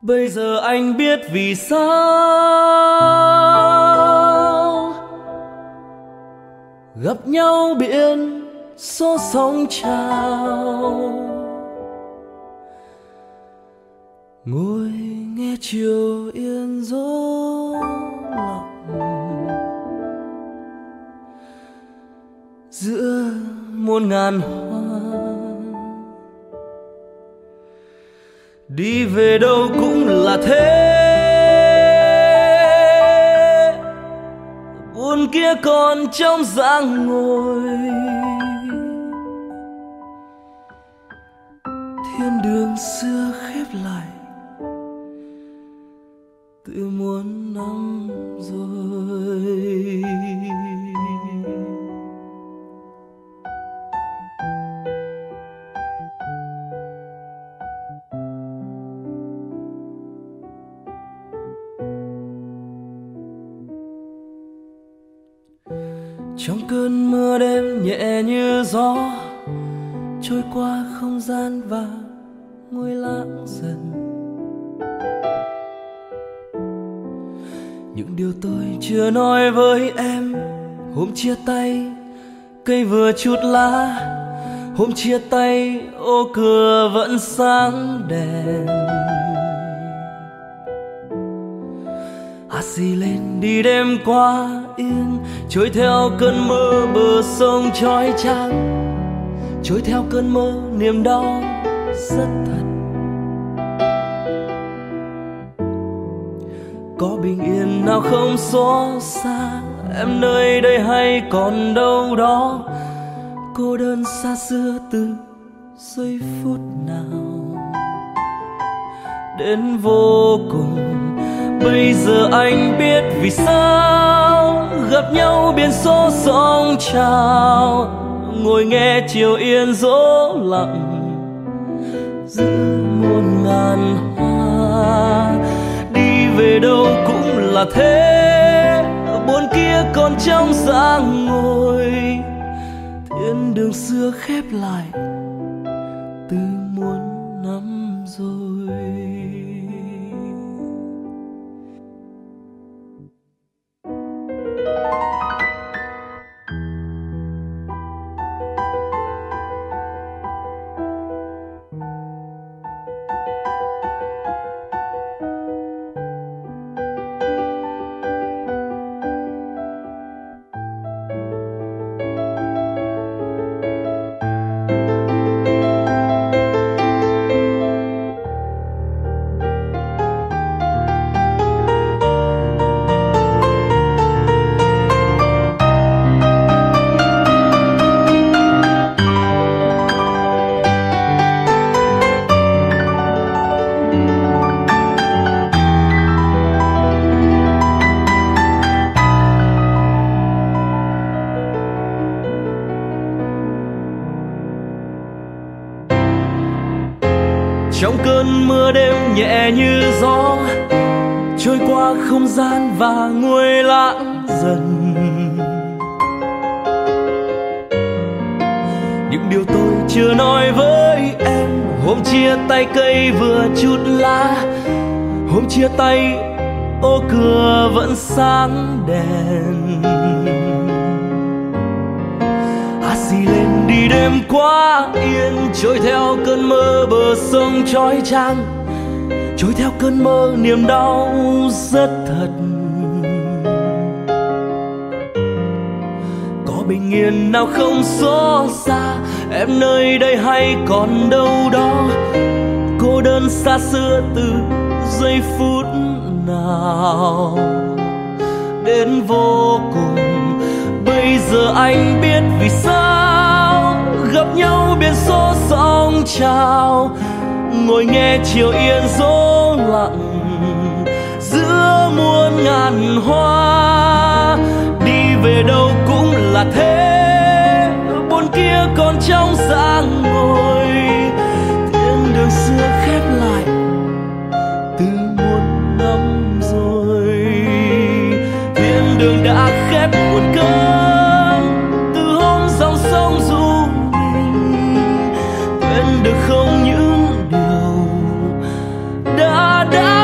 Bây giờ anh biết vì sao gặp nhau biển số sóng trào, ngồi nghe chiều yên gió lặng giữa muôn ngàn hoa. Đi về đâu cũng là thế, buồn kia còn trong dáng ngồi. Thiên đường xưa khép lại từ muôn năm rồi. Trong cơn mưa đêm nhẹ như gió trôi qua không gian và nguôi lãng dần. Những điều tôi chưa nói với em hôm chia tay, cây vừa chút lá. Hôm chia tay ô cửa vẫn sáng đèn. Xì lên đi đêm qua yên, trôi theo cơn mơ bờ sông chói chang, trôi theo cơn mơ niềm đau rất thật. Có bình yên nào không xóa xa, em nơi đây hay còn đâu đó. Cô đơn xa xưa từ giây phút nào đến vô cùng. Bây giờ anh biết vì sao gặp nhau biển số sóng trào, ngồi nghe chiều yên dỗ lặng giữa muôn ngàn hoa. Đi về đâu cũng là thế, buồn kia còn trong dáng ngồi. Thiên đường xưa khép lại từ muôn năm rồi. Trong cơn mưa đêm nhẹ như gió trôi qua không gian và nguôi lãng dần. Những điều tôi chưa nói với em hôm chia tay, cây vừa chút lá. Hôm chia tay ô cửa vẫn sáng đèn. Xì lên đi đêm quá yên, trôi theo cơn mơ bờ sông chói chang, trôi theo cơn mơ niềm đau rất thật. Có bình yên nào không xóa xa, em nơi đây hay còn đâu đó. Cô đơn xa xưa từ giây phút nào đến vô cùng. Bây giờ anh biết vì sao gặp nhau biển số sóng trào, ngồi nghe chiều yên dỗ lặng giữa muôn ngàn hoa. Đi về đâu cũng là thế, buồn kia còn trong dáng ngồi. Thiên đường xưa khép lại từ muôn năm rồi. Thiên đường đã khép buồn cơn từ hôm dòng sông du mình. Quên được không những điều đã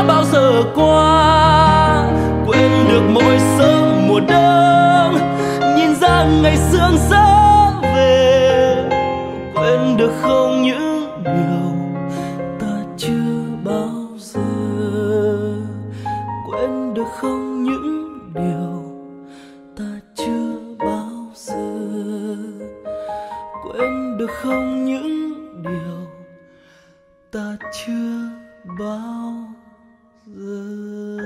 quên được không những điều ta chưa bao giờ.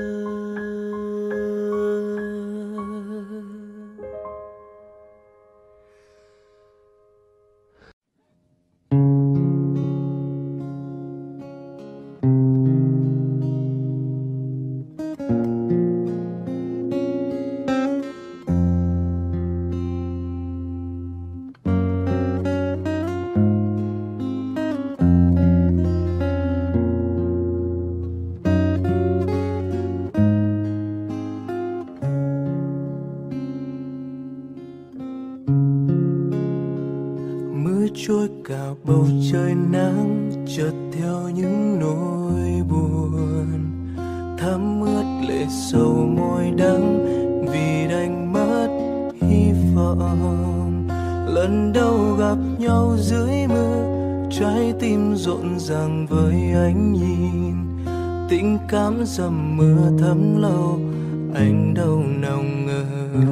Trôi cả bầu trời nắng, chợt theo những nỗi buồn thấm ướt lệ sầu môi đắng vì đánh mất hy vọng. Lần đầu gặp nhau dưới mưa, trái tim rộn ràng với ánh nhìn, tình cảm dầm mưa thấm lâu, anh đâu nào ngờ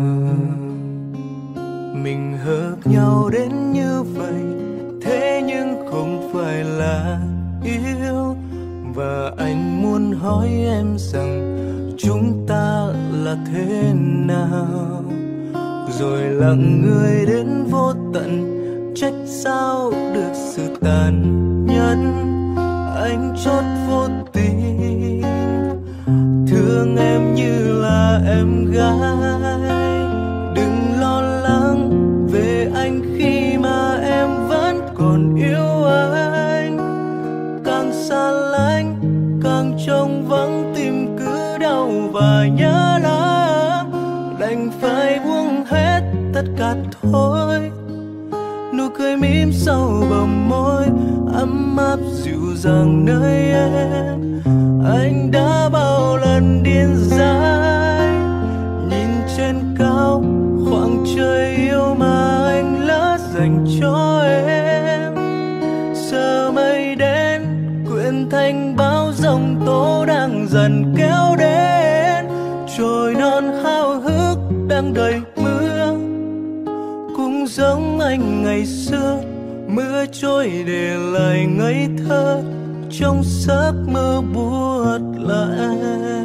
mình hợp nhau đến như vậy. Thế nhưng không phải là yêu, và anh muốn hỏi em rằng chúng ta là thế nào. Rồi lặng người đến vô tận, trách sao được sự tàn nhẫn. Anh chót vô tình thương em như là em gái. Đừng lo lắng về anh khi mà em vẫn còn yêu anh. Càng xa lánh càng trông vắng, tim cứ đau và nhớ lắm. Đành phải buông hết tất cả thôi. Nụ cười mím sau bờ môi ấm áp dịu dàng nơi em. Anh đã bao lần điên dại nhìn trên cao khoảng trời yêu mà anh lỡ dành cho em. Giờ mây đến quyện thành bão giông tố đang dần kéo đến. Trồi non háo hức đang đầy mưa, cũng giống anh ngày xưa. Mưa trôi để lại ngây thơ trong giấc mơ buốt lạnh.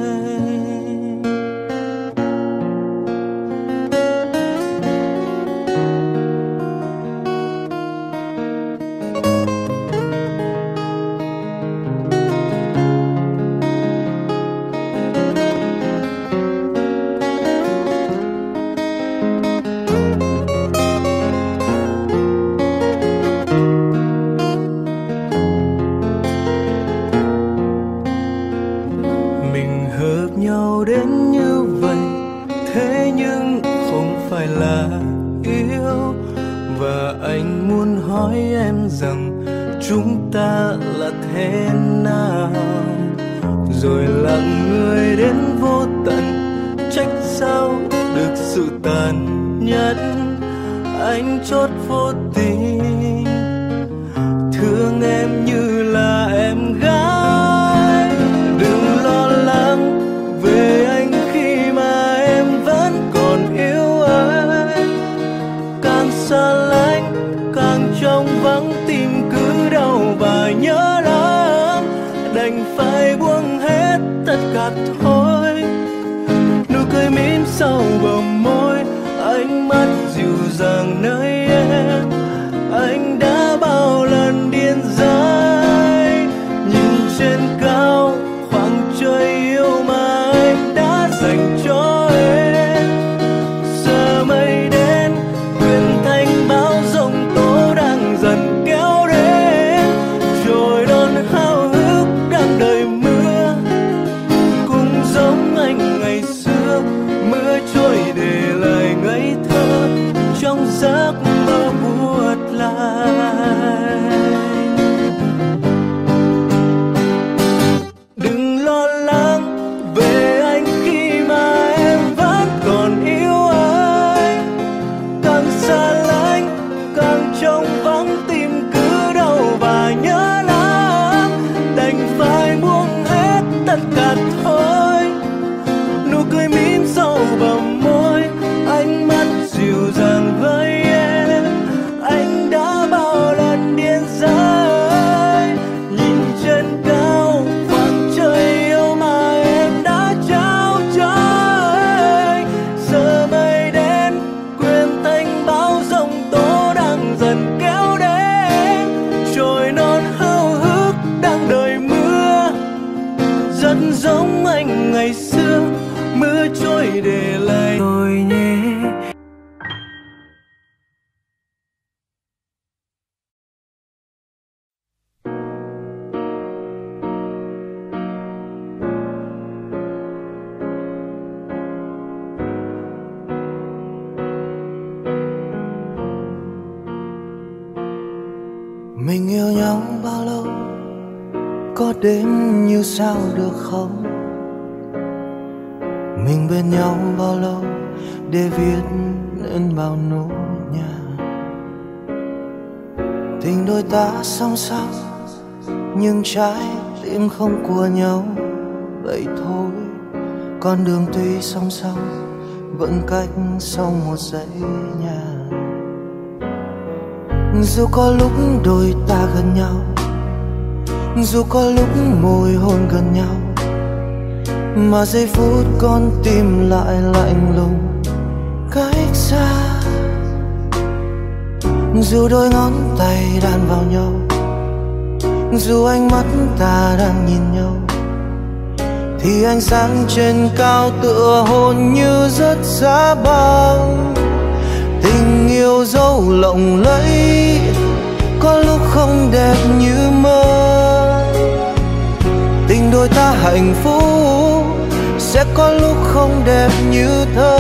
Đến như vậy, thế nhưng không phải là yêu. Và anh muốn hỏi em rằng chúng ta là thế nào. Rồi lặng người đến vô tận, trách sao được sự tàn nhẫn. Anh chót vô tình thương em như là em gái. Đừng lo lắng về anh khi mà em vẫn còn yêu anh. Càng xa lánh càng trong vắng, tim cứ đau và nhớ lắm. Đành phải buông hết tất cả thôi. Nụ cười mím sau bờ môi, ánh mắt dịu dàng nơi em. Anh đã bao lần điên dại nhìn trên cao khoảng trời yêu mà anh đã dành cho em. Giờ mây đến quyện thành bão giông tố đang dần kéo đến. Trồi non háo hức đang đợi mưa, cũng giống anh ngày xưa. Mưa trôi để lại ngây thơ trong giấc mơ ngày xưa, mưa trôi để lại tôi nhé. Mình yêu nhau bao lâu, có đếm như sao được không? Mình bên nhau bao lâu để viết nên bao nốt nhạc. Tình đôi ta song song nhưng trái tim không của nhau, vậy thôi. Con đường tuy song song vẫn cách sau một dãy nhà. Dù có lúc đôi ta gần nhau, dù có lúc môi hôn gần nhau, mà giây phút con tim lại lạnh lùng cách xa. Dù đôi ngón tay đan vào nhau, dù ánh mắt ta đang nhìn nhau, thì ánh sáng trên cao tựa hồn như rất xa băng. Tình yêu dẫu lộng lẫy, có lúc không đẹp như mơ. Tình đôi ta hạnh phúc, sẽ có lúc không đẹp như thơ.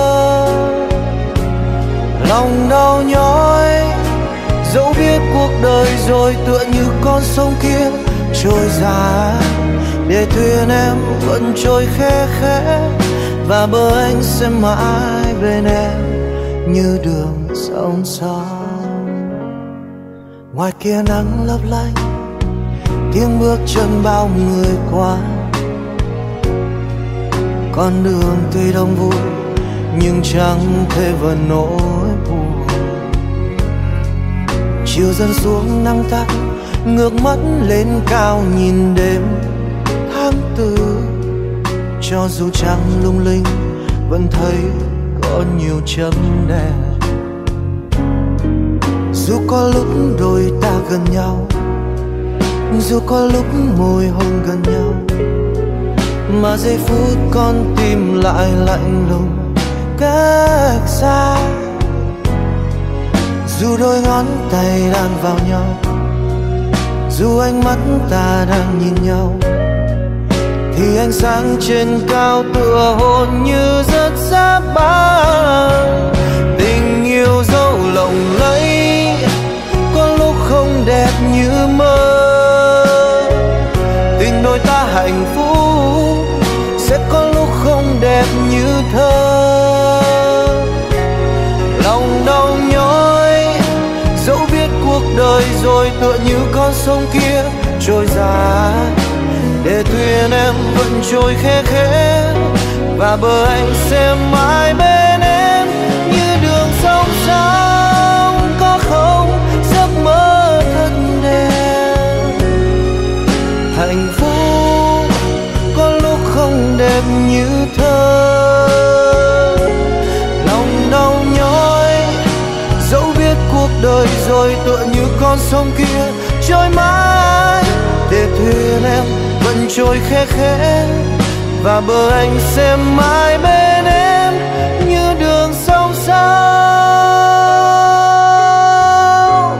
Lòng đau nhói, dẫu biết cuộc đời rồi tựa như con sông kia trôi dài, để thuyền em vẫn trôi khẽ khẽ, và bờ anh sẽ mãi bên em như đường sông sóng. Ngoài kia nắng lấp lánh, tiếng bước chân bao người qua. Con đường tuy đông vui nhưng chẳng thể vơi nỗi buồn. Chiều dần xuống nắng tắt, ngước mắt lên cao nhìn đêm tháng tư. Cho dù trăng lung linh vẫn thấy có nhiều chấm đen. Dù có lúc đôi ta gần nhau, dù có lúc môi hôn gần nhau, mà giây phút con tim lại lạnh lùng cách xa. Dù đôi ngón tay đan vào nhau, dù ánh mắt ta đang nhìn nhau, thì ánh sáng trên cao tựa hồn như rất xa băng. Tình yêu dẫu lộng lẫy, có lúc không đẹp như mơ. Tình đôi ta hạnh phúc, sẽ có lúc không đẹp như thơ. Lòng đau nhói, dẫu biết cuộc đời rồi tựa như con sông kia trôi dài, để thuyền em vẫn trôi khẽ khẽ, và bờ anh sẽ mãi bên em như đường sông sóng. Có không giấc mơ thật đẹp, hạnh phúc có lúc không đẹp như thơ. Lòng đau nhói, dẫu biết cuộc đời rồi tựa như con sông kia trôi mãi, để thuyền em vẫn trôi khẽ khẽ, và bờ anh sẽ mãi bên em như đường sông sóng.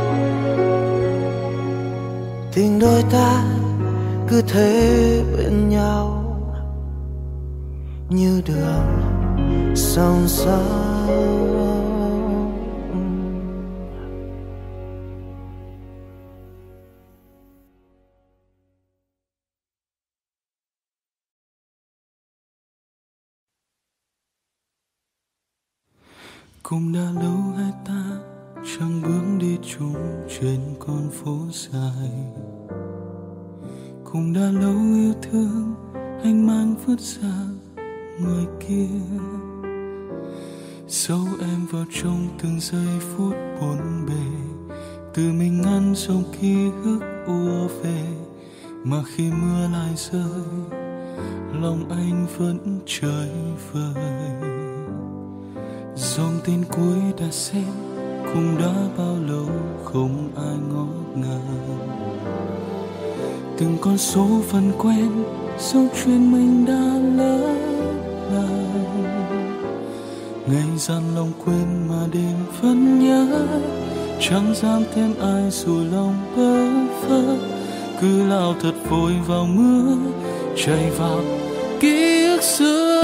Tình đôi ta cứ thế bên nhau như đường sông sóng. Cũng đã lâu hai ta chẳng bước đi chung trên con phố dài. Cũng đã lâu yêu thương anh mang vứt ra ngoài kia. Dẫu em vào trong từng giây phút bộn bề, từ mình ngăn dòng ký ức ùa về, mà khi mưa lại rơi lòng anh vẫn chơi vơi. Dòng tin cuối đã xem cũng đã bao lâu không ai ngó ngàng. Từng con số vẫn quen dẫu chuyện mình đã lỡ làng. Ngày gian lòng quên mà đêm vẫn nhớ, chẳng dám thêm ai dù lòng bơ vơ. Cứ lao thật vội vào mưa, chạy vào ký ức xưa.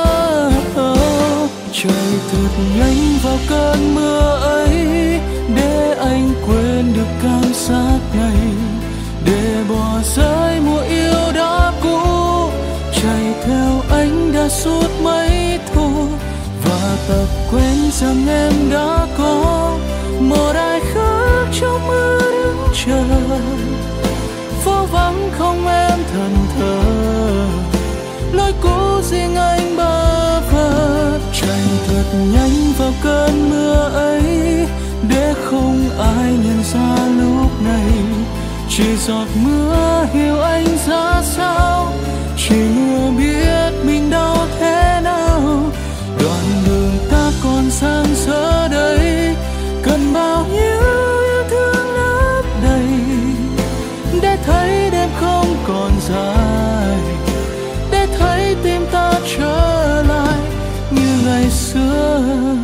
Chạy thật nhanh vào cơn mưa ấy, để anh quên được cảm giác này, để bỏ rơi mùa yêu đã cũ. Chạy theo anh đã suốt mấy thu, và tập quên rằng em đã có một ai khác trong mưa đứng chờ. Phố vắng không em thần thờ, lối cũ riêng anh bơ vơ. Chạy thật nhanh vào cơn mưa ấy, để không ai nhận ra lúc này. Chỉ giọt mưa hiểu anh ra sao, chỉ mưa biết mình đau thế nào. Đoạn đường ta còn sang giờ đây, cần bao nhiêu yêu thương lấp đầy, để thấy đêm không còn dài, để thấy tim ta trở lại như ngày xưa.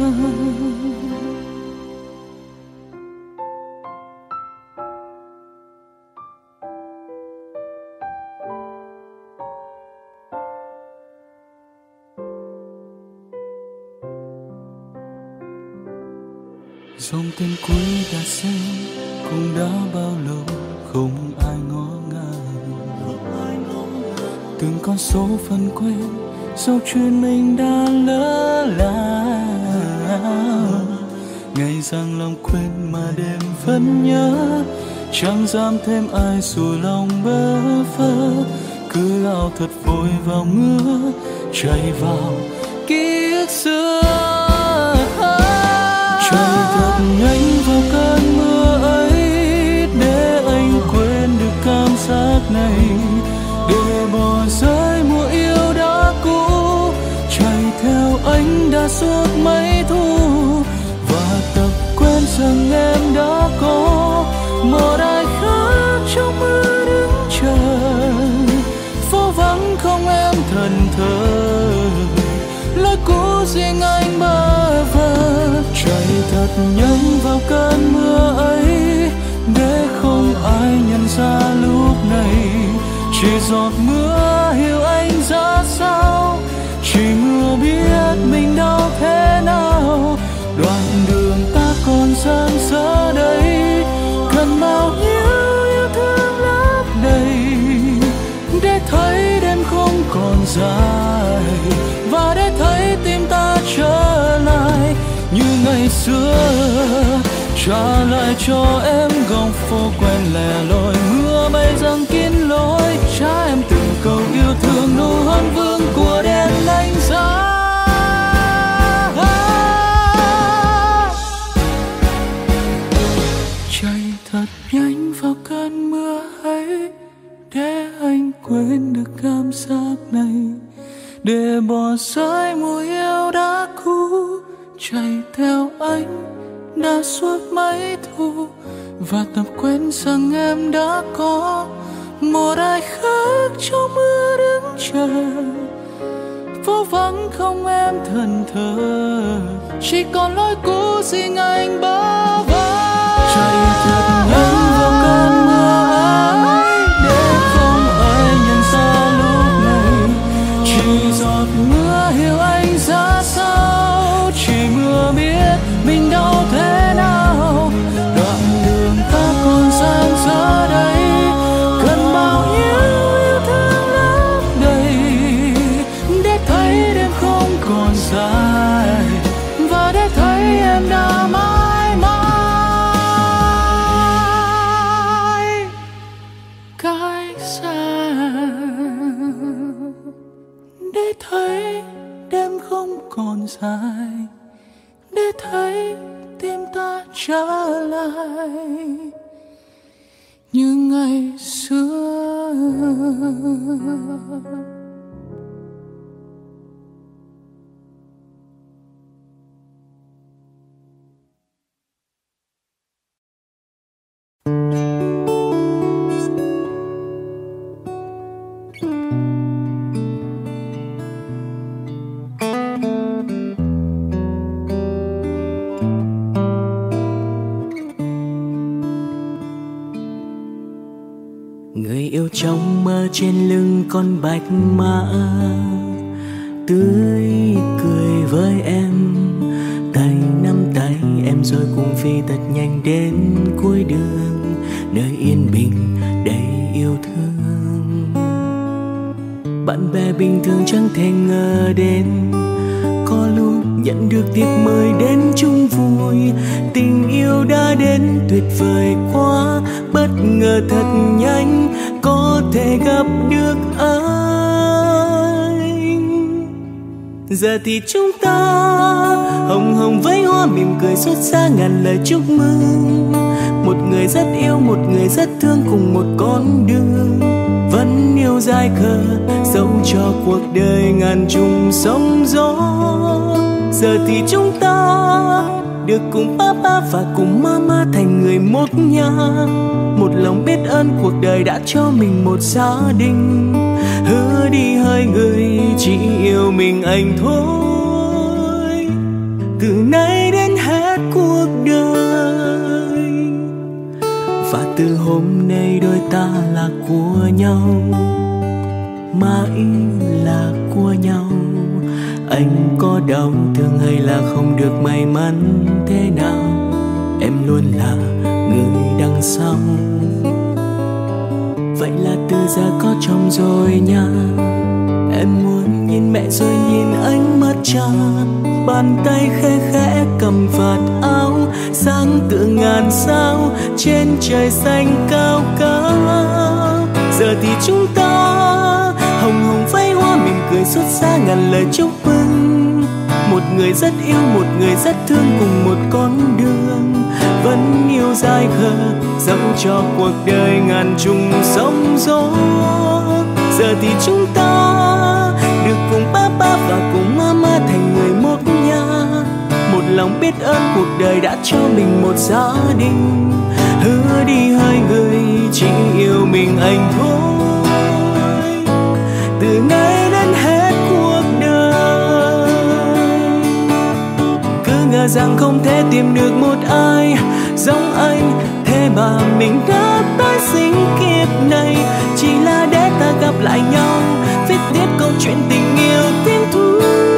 Dòng tên cuối đã xem cũng đã bao lâu không ai ngó ngàng. Từng con số phần quên, dẫu chuyện mình đã lỡ làng. Ngày rằng lòng quên mà đêm vẫn nhớ, chẳng dám thêm ai dù lòng bơ vơ. Cứ lao thật vội vào mưa, chạy vào ký ức xưa. Chạy thật nhanh vào cơn mưa ấy, để anh quên được cảm giác này, để bỏ rơi mùa yêu đã cũ. Chạy theo anh đã suốt mấy thu, và tập quên rằng em đã có một ai khác trong mưa đứng chờ. Phố vắng không em thần thờ, lối cũ riêng anh bơ vơ. Chạy thật nhanh vào cơn mưa ấy, để không ai nhận ra lúc này. Chỉ giọt mưa hiểu anh ra sao, chỉ mưa biết mình đau thế nào. Đoạn đường ta còn dang dở đây, cần bao nhiêu yêu thương lấp đầy, để thấy đêm không còn dài, và để thấy tim ta trở lại như ngày xưa. Trả lại cho em góc phố quen lẻ loi, mưa bay giăng kín lối. Trả em từng câu yêu thương, nụ hôn vương của đêm lạnh giá. Chạy thật nhanh vào cơn mưa ấy, để anh quên được cảm giác này, để bỏ rơi mùa yêu đã cũ. Chạy theo anh đã suốt mấy thu, và tập quên rằng em đã có một ai khác trong mưa đứng chờ. Phố vắng không em thần thờ, chỉ còn lối cũ riêng anh bơ vơ. Chạy thật nhanh vào cơn mưa ấy, để không ai nhận ra lúc này. Chỉ giọt mưa hiểu anh ra sao, chỉ mưa biết mình đau thế nào. Đoạn đường ta còn dang dở đây, cần bao nhiêu yêu thương lấp đầy, để thấy đêm không còn dài, và để thấy em đã mãi mãi cách xa. Để thấy đêm không còn dài, để thấy tim ta trở lại như ngày xưa. yêu trong mơ trên lưng con bạch mã, tươi cười với em, tay nắm tay em rồi cùng phi thật nhanh đến cuối đường, nơi yên bình đầy yêu thương. Bạn bè bình thường chẳng thể ngờ đến, có lúc nhận được thiệp mời đến chung vui. Tình yêu đã đến tuyệt vời quá, bất ngờ thật nhanh có thể gặp được anh. Giờ thì chúng ta hồng hồng với hoa mỉm cười xuất xa ngàn lời chúc mừng. Một người rất yêu, một người rất thương, cùng một con đường vẫn yêu dài khờ, dẫu cho cuộc đời ngàn trùng sóng gió. Giờ thì chúng ta được cùng papa và cùng mama thành người một nhà, một lòng biết ơn cuộc đời đã cho mình một gia đình. Hứa đi hai người chỉ yêu mình anh thôi, từ nay đến hết cuộc đời. Và từ hôm nay đôi ta là của nhau, mãi là của nhau. Anh có đau thương hay là không được may mắn thế nào, em luôn là người đằng sau. Vậy là từ giờ có chồng rồi nha. Em muốn nhìn mẹ rồi nhìn anh mất cha, bàn tay khẽ khẽ cầm vạt áo, sáng tựa ngàn sao trên trời xanh cao cao. Giờ thì chúng ta hồng hồng vẫy hoa mỉm cười xuất xa ngàn lời chúc mừng. Một người rất yêu, một người rất thương, cùng một con đường vẫn yêu dài khờ, dẫu cho cuộc đời ngàn trùng sóng gió. Giờ thì chúng ta được cùng papa và cùng mama thành người một nhà, một lòng biết ơn cuộc đời đã cho mình một gia đình. Hứa đi hai người chỉ yêu mình anh thôi, từ nay đến hết cuộc đời. Cứ ngờ rằng không thể tìm được một ai giống anh, thế mà mình đã tái sinh kiếp này, chỉ là để ta gặp lại nhau, viết tiếp câu chuyện tình yêu tiếng thu.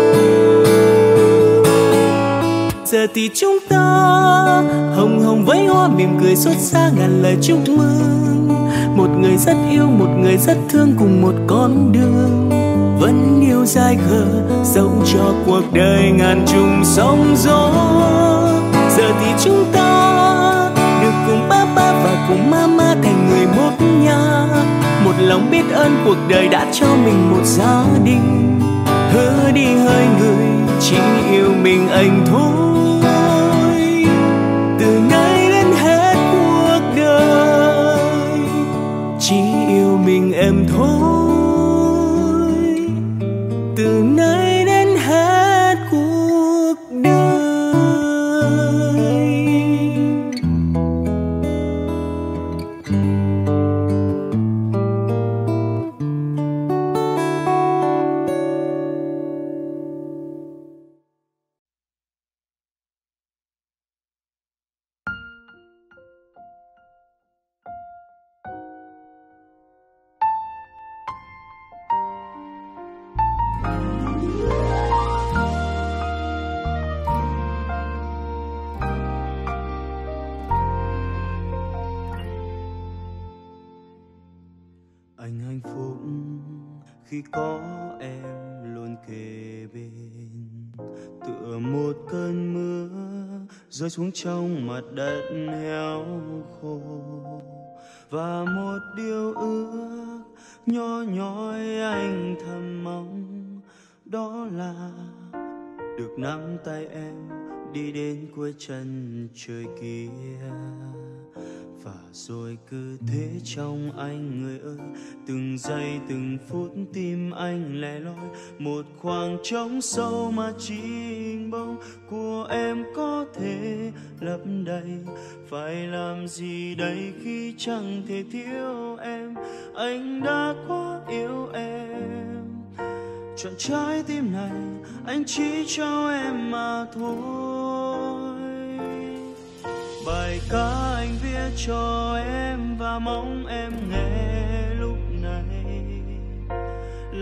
Giờ thì chúng ta hồng hồng vẫy hoa mỉm cười xuất xa ngàn lời chúc mừng. Một người rất yêu, một người rất thương, cùng một con đường vẫn yêu dài khờ, dẫu cho cuộc đời ngàn trùng sóng gió. Giờ thì chúng ta được cùng papa và cùng mama thành người một nhà, một lòng biết ơn cuộc đời đã cho mình một gia đình. Hứa đi hai người chỉ yêu mình anh thôi, từ nay đến hết cuộc đời chỉ yêu mình em thôi, từ nay đến hết cuộc đời. Anh hạnh phúc khi có em luôn kề bên, tựa một cơn mưa rơi xuống trong mặt đất héo khô, và một điều ước nhỏ nhói anh thầm mong, đó là được nắm tay em đi đến cuối chân trời kia. Và rồi cứ thế trong anh người ơi, từng giây từng phút tim anh lẻ loi, một khoảng trống sâu mà chỉ hình bóng của em có thể lấp đầy. Phải làm gì đây khi chẳng thể thiếu em, anh đã quá yêu em. Chọn trái tim này anh chỉ cho em mà thôi. Bài ca anh viết cho em và mong em nghe lúc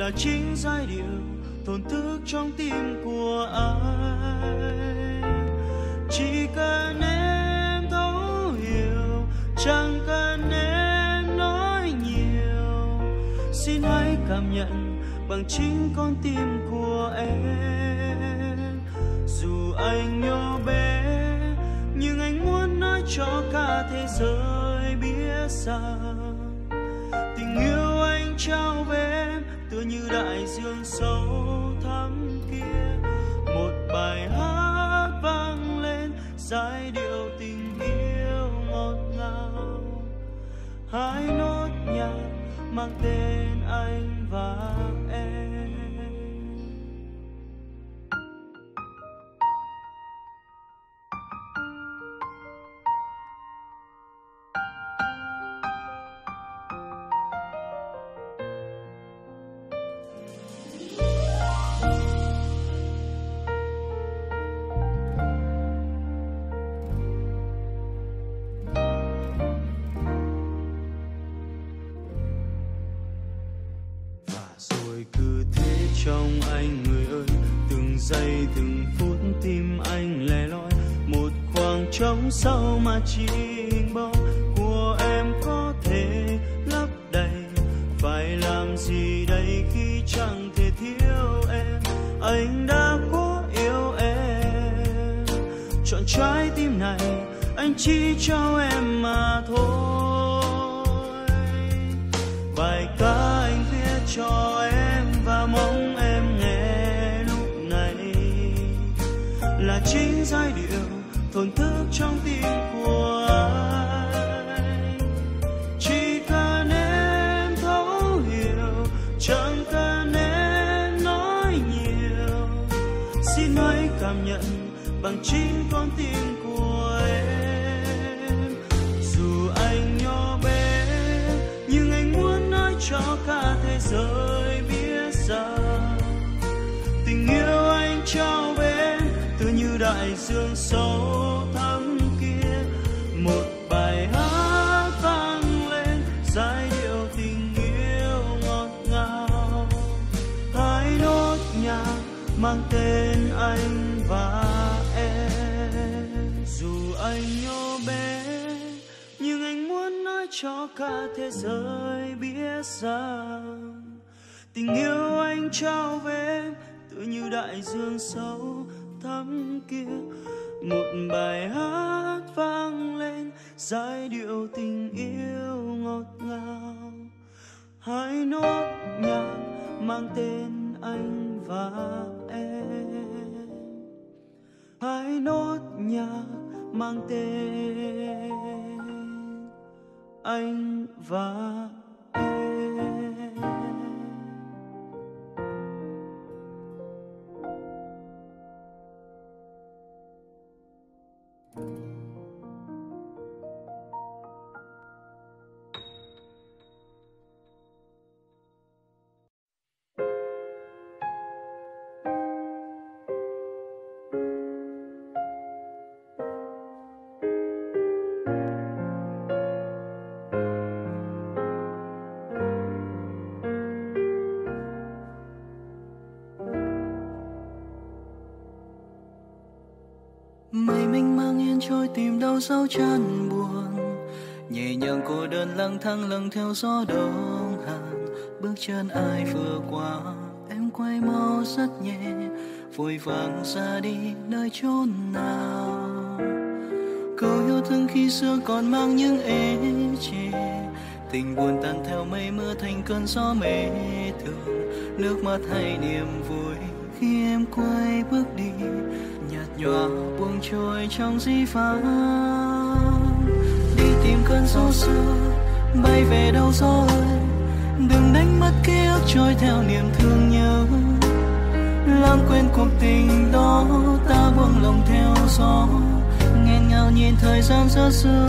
là chính giai điệu thổn thức trong tim của anh. Chỉ cần em thấu hiểu, chẳng cần em nói nhiều, xin hãy cảm nhận bằng chính con tim của em. Dù anh nhỏ bé nhưng anh muốn nói cho cả thế giới biết rằng tình yêu anh trao về em tựa như đại dương sâu thẳm kia. Một bài hát vang lên giai điệu tình yêu ngọt ngào, hai nốt nhạc mang tên anh và em. Trong anh người ơi, từng giây từng phút tim anh lẻ loi, một khoảng trống sâu mà chỉ hình bóng của em có thể lấp đầy. Phải làm gì đây khi chẳng thể thiếu em? Anh đã cố yêu em, chọn trái tim này anh chỉ cho em mà thôi. Bài ca anh viết cho em và mong em nghe lúc này là chính giai điệu thổn thức trong tim của anh. Chỉ cần em thấu hiểu, chẳng cần em nói nhiều, xin hãy cảm nhận bằng chính con tim của em. Dù anh nhỏ bé nhưng anh muốn nói cho cả thế giới biết rằng tình yêu anh trao về tựa như đại dương sâu thẳm kia. Một bài hát vang lên giai điệu tình yêu ngọt ngào, hai nốt nhạc mang tên anh và em. Dù anh nhỏ bé nhưng anh muốn nói cho cả thế giới biết rằng tình yêu anh trao về tựa như đại dương sâu thẳm kia. Một bài hát vang lên giai điệu tình yêu ngọt ngào, hai nốt nhạc mang tên anh và em, hai nốt nhạc mang tên anh và em. Mây mênh mang yên trôi tìm đâu sâu chán buồn, nhẹ nhàng cô đơn lang thang lâng theo gió đông hàn. Bước chân ai vừa qua em quay mau rất nhẹ, vội vàng ra đi nơi chốn nào. Câu yêu thương khi xưa còn mang những ê chề, tình buồn tan theo mây mưa thành cơn gió mê thường. Nước mắt hay niềm vui khi em quay bước đi, nhạt nhòa buông trôi trong dĩ vãng. Đi tìm cơn gió xưa bay về đâu gió ơi, đừng đánh mất ký ức trôi theo niềm thương nhớ. Lãng quên cuộc tình đó ta buông lòng theo gió, nghẹn ngào nhìn thời gian rớt rơi.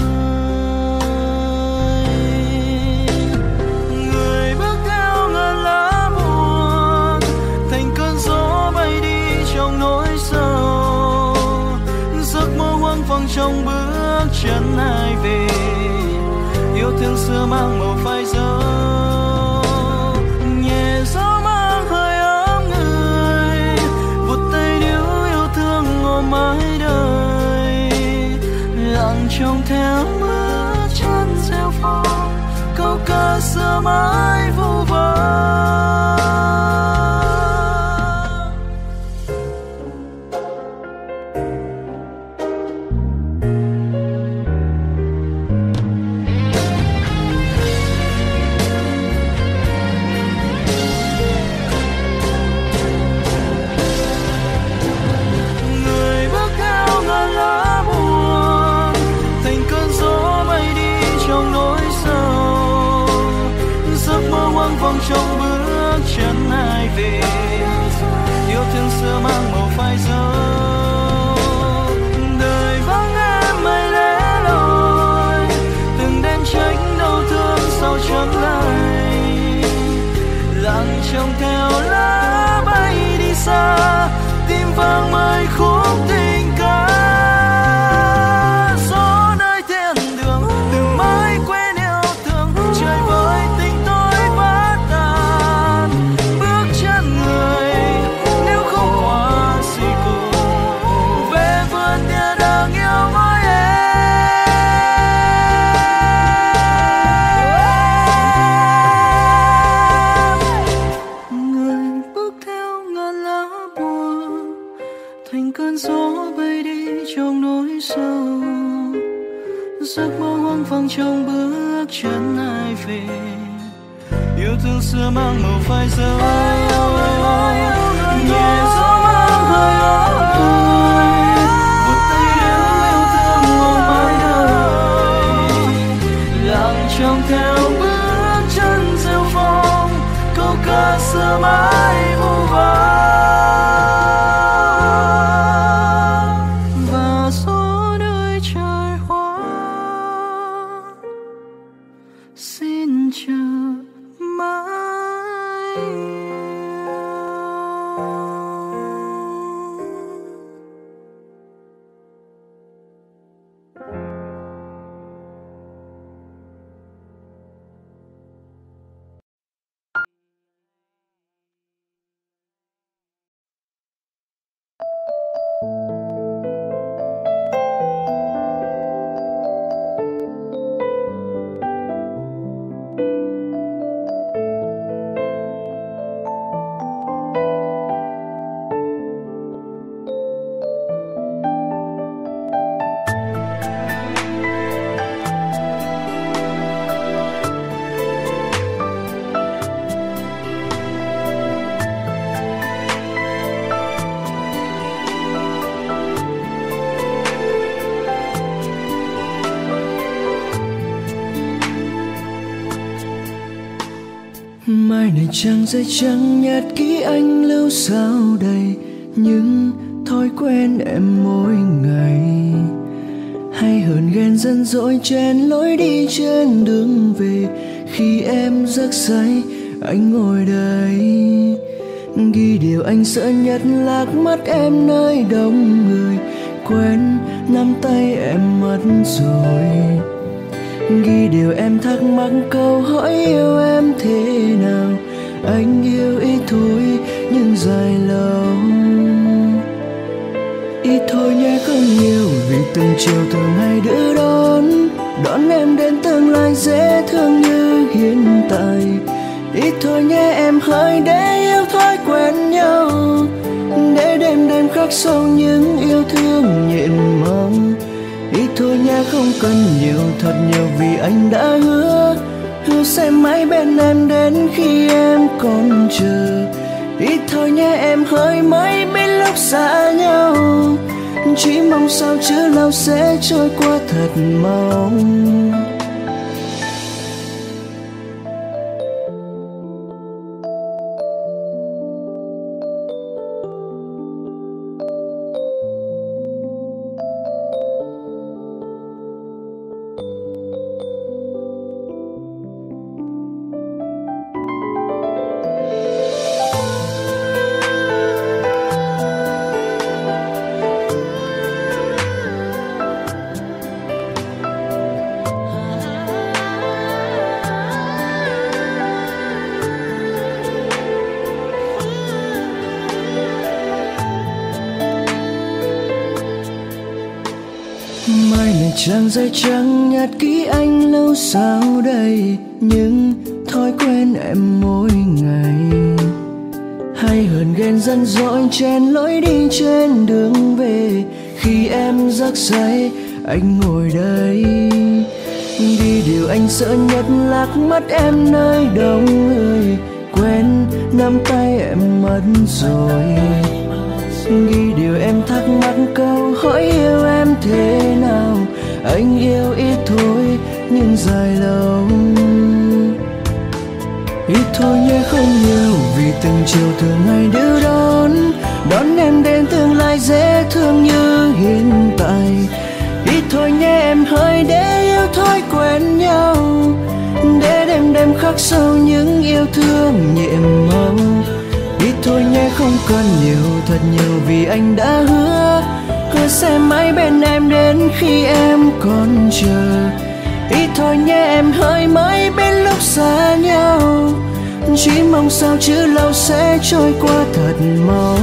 Người bước theo ngàn lá buồn thành cơn gió bay đi trong nỗi sầu. Giấc mơ hoang vắng trong bước chân ai về, yêu thương xưa mang màu phai dấu. Nhẹ gió mang rêu phong, câu ca xưa mãi vu vơ. Trong bước chân ai về, yêu thương xưa mang màu phai dấu. Đời vắng em mây lẻ loi, từng đêm trách đau thương sau chẳng lại. Lặng trông theo lá bay đi xa, tim vang mây khúc tình ca. Gió nơi thiên đường từng mãi quên yêu thương, trời với tình tôi vang trong bước chân ai về, yêu thương xưa mang màu phai dấu. Nhẹ gió mang hơi ấm ơi, một tay yêu thương mong mãi đời. Lặng trong theo bước chân rêu phong, câu ca xưa mãi vu vơ. Mai này trang giấy trắng nhạt ký anh lưu sao đầy những thói quen em mỗi ngày, hay hờn ghen dân dỗi chen lối đi trên đường về. Khi em giấc say anh ngồi đây ghi điều anh sợ nhất lạc mất em nơi đông người, quên nắm tay em mất rồi. Ghi điều em thắc mắc câu hỏi yêu em thế nào, anh yêu ít thôi nhưng dài lâu. Ít thôi nhé không nhiều vì từng chiều thường hay đưa đón em đến tương lai dễ thương như hiện tại. Ít thôi nhé em hỡi để yêu thói quen nhau, để đêm đêm khắc sâu những yêu thương nhịn mong. Ít thôi nhé không cần nhiều thật nhiều vì anh đã hứa sẽ mãi bên em đến khi em còn chờ. Ít thôi nhé em hỡi mấy biết lúc xa nhau, chỉ mong sao chữ lâu sẽ trôi qua thật mau. Trang giấy trắng nhật ký anh lâu sao đây, nhưng thói quen em mỗi ngày. Hay hờn ghen dần dỗi chen lối đi trên đường về, khi em giấc say anh ngồi đây. Vì điều anh sợ nhất lạc mất em nơi đông người, quên nắm tay em mất rồi. Ghi điều em thắc mắc câu hỏi yêu em thế nào, anh yêu ít thôi nhưng dài lâu. Ít thôi nhé không nhiều, vì từng chiều thường ngày đưa đón em đến tương lai dễ thương như hiện tại. Ít thôi nhé em hỡi để yêu thôi quen nhau, để đêm khắc sâu những yêu thương nhiệm mong. Ít thôi nhé không cần nhiều, thật nhiều vì anh đã hứa sẽ mãi bên em đến khi em còn chờ. Ít thôi nhé em hỡi mãi bên lúc xa nhau, chỉ mong sao chữ lâu sẽ trôi qua thật mau.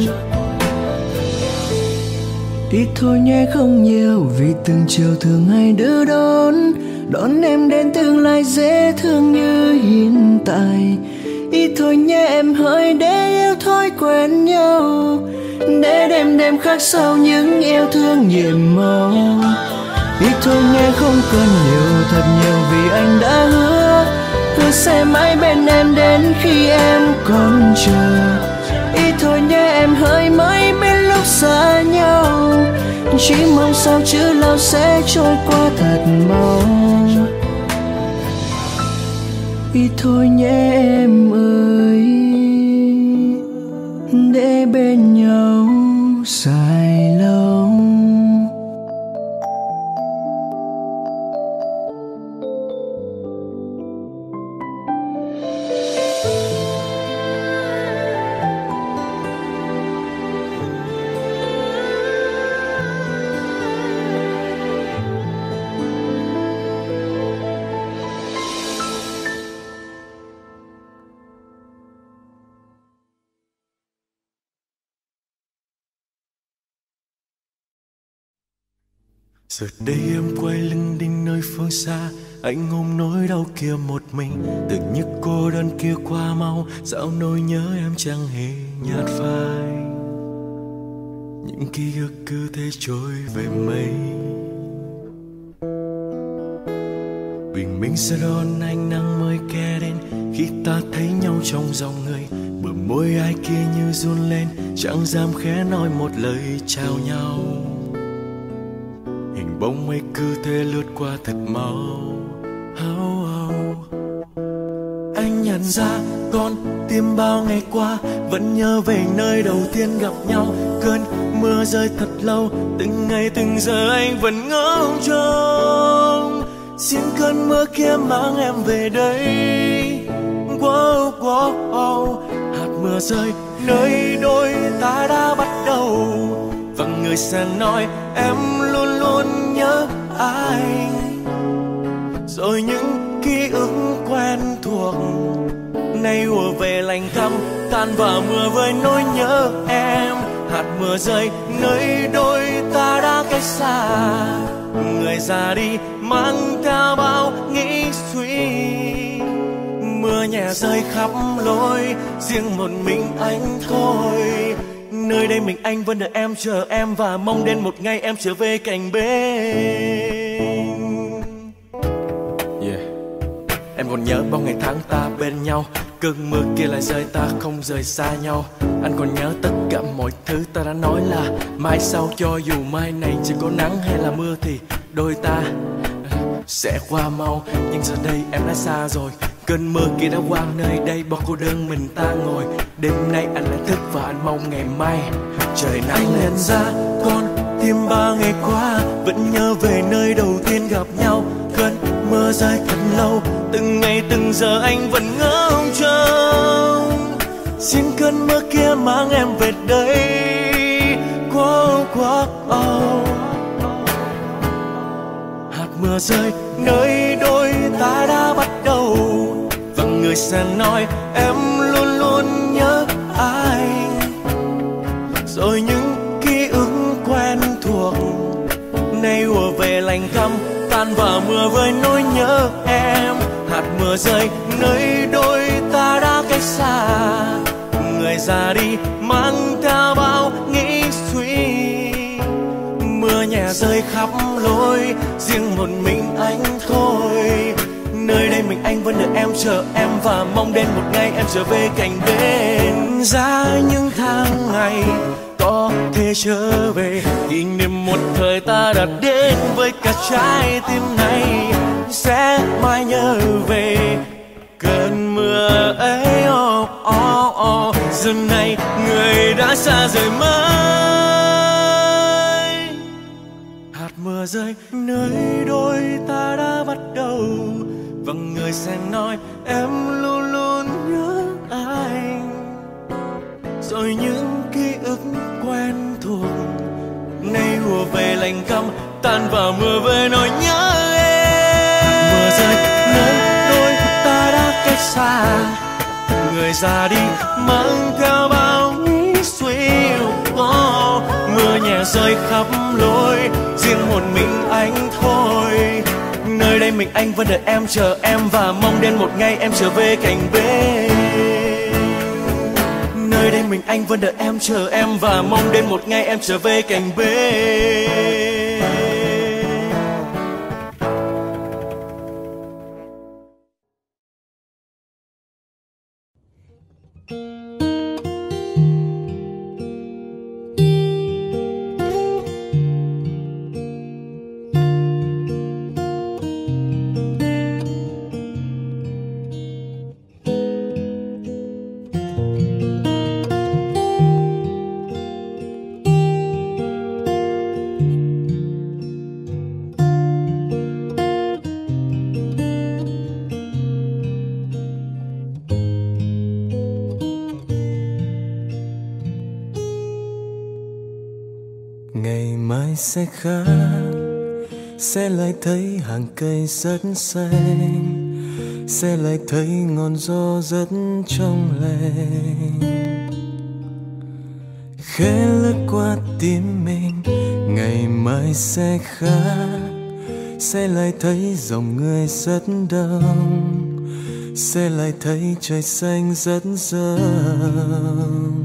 Ít thôi nhé không nhiều, vì từng chiều thường ngày đưa đón em đến tương lai dễ thương như hiện tại. Ít thôi nhé em hỡi để yêu thôi quen nhau, để đêm khắc sâu những yêu thương nhiệm mong. Ít thôi nhé không cần nhiều, thật nhiều vì anh đã hứa sẽ mãi bên em đến khi em còn chờ. Ít thôi nhé em hỡi mãi bên lúc xa nhau, chỉ mong sao chữ lâu sẽ trôi qua thật mau. Ít thôi nhé em ơi, để bên nhau dài lâu. Giờ đây em quay lưng đi nơi phương xa, anh ôm nỗi đau kia một mình. Từng nhức cô đơn kia qua mau, dạo nỗi nhớ em chẳng hề nhạt phai. Những ký ức cứ thế trôi về mây. Bình minh sẽ đón ánh nắng mới kề đến, khi ta thấy nhau trong dòng người. Bờ môi ai kia như run lên, chẳng dám khẽ nói một lời chào nhau. Hình bóng mây cứ thế lướt qua thật mau. Anh nhận ra con tim bao ngày qua vẫn nhớ về nơi đầu tiên gặp nhau. Cơn mưa rơi thật lâu, từng ngày từng giờ anh vẫn ngóng trông. Xin cơn mưa kia mang em về đây. Wow, wow, wow. Hạt mưa rơi nơi đôi ta đã bắt đầu, và người sẽ nói em luôn luôn nhớ anh. Rồi những ký ức quen thuộc nay ùa về lành thăm, tan vào mưa với nỗi nhớ em. Hạt mưa rơi nơi đôi ta đã cách xa, người ra đi mang theo bao nghĩ suy. Mưa nhẹ rơi khắp lối, riêng một mình anh thôi. Nơi đây mình anh vẫn đợi em, chờ em, và mong đến một ngày em trở về cạnh bên. Em còn nhớ bao ngày tháng ta bên nhau, cơn mưa kia lại rơi ta không rời xa nhau. Anh còn nhớ tất cả mọi thứ ta đã nói là mai sau, cho dù mai này chỉ có nắng hay là mưa thì đôi ta sẽ qua mau. Nhưng giờ đây em đã xa rồi, cơn mưa kia đã qua nơi đây, bao cô đơn mình ta ngồi. Đêm nay anh lại thức và anh mong ngày mai trời nắng. Anh nhận ra con tim 3 ngày qua vẫn nhớ về nơi đầu tiên gặp nhau. Cơn mưa rơi thật lâu, từng ngày từng giờ anh vẫn ngóng trông. Xin cơn mưa kia mang em về đây. Wow, wow, oh. Hạt mưa rơi nơi đôi ta đã bắt đầu, và người sẽ nói em luôn luôn nhớ anh. Rồi những ký ức quen thuộc nay ùa về lành lạnh căm tan vào mưa với nỗi nhớ em. Hạt mưa rơi nơi đôi ta đã cách xa, người già đi mang theo bao nghĩ suy. Mưa nhẹ rơi khắp lối, riêng một mình anh thôi. Nơi đây mình anh vẫn đợi em, chờ em và mong đến một ngày em trở về cạnh bên. Ra những tháng ngày có thể trở về, kỷ niệm một thời ta đã đến với cả trái tim này. Sẽ mãi nhớ về cơn mưa ấy, oh, oh, oh. Giờ này người đã xa rời mới. Hạt mưa rơi nơi đôi ta đã bắt đầu, và người sẽ nói em luôn luôn nhớ anh. Rồi những ký ức quen thuộc nay hùa về lạnh căm tan vào mưa với nỗi nhớ em. Mưa rơi nơi đôi ta đã cách xa, người già đi mang theo bao nghĩ suy. Mưa nhẹ rơi khắp lối, riêng một mình anh thôi. Nơi đây mình anh vẫn đợi em, chờ em và mong đến một ngày em trở về cạnh bên. Nơi đây mình anh vẫn đợi em, chờ em và mong đến một ngày em trở về cạnh bên. Ngày mai sẽ khác, sẽ lại thấy hàng cây rất xanh, sẽ lại thấy ngọn gió rất trong lành khẽ lướt qua tim mình. Ngày mai sẽ khác, sẽ lại thấy dòng người rất đông, sẽ lại thấy trời xanh rất rộng.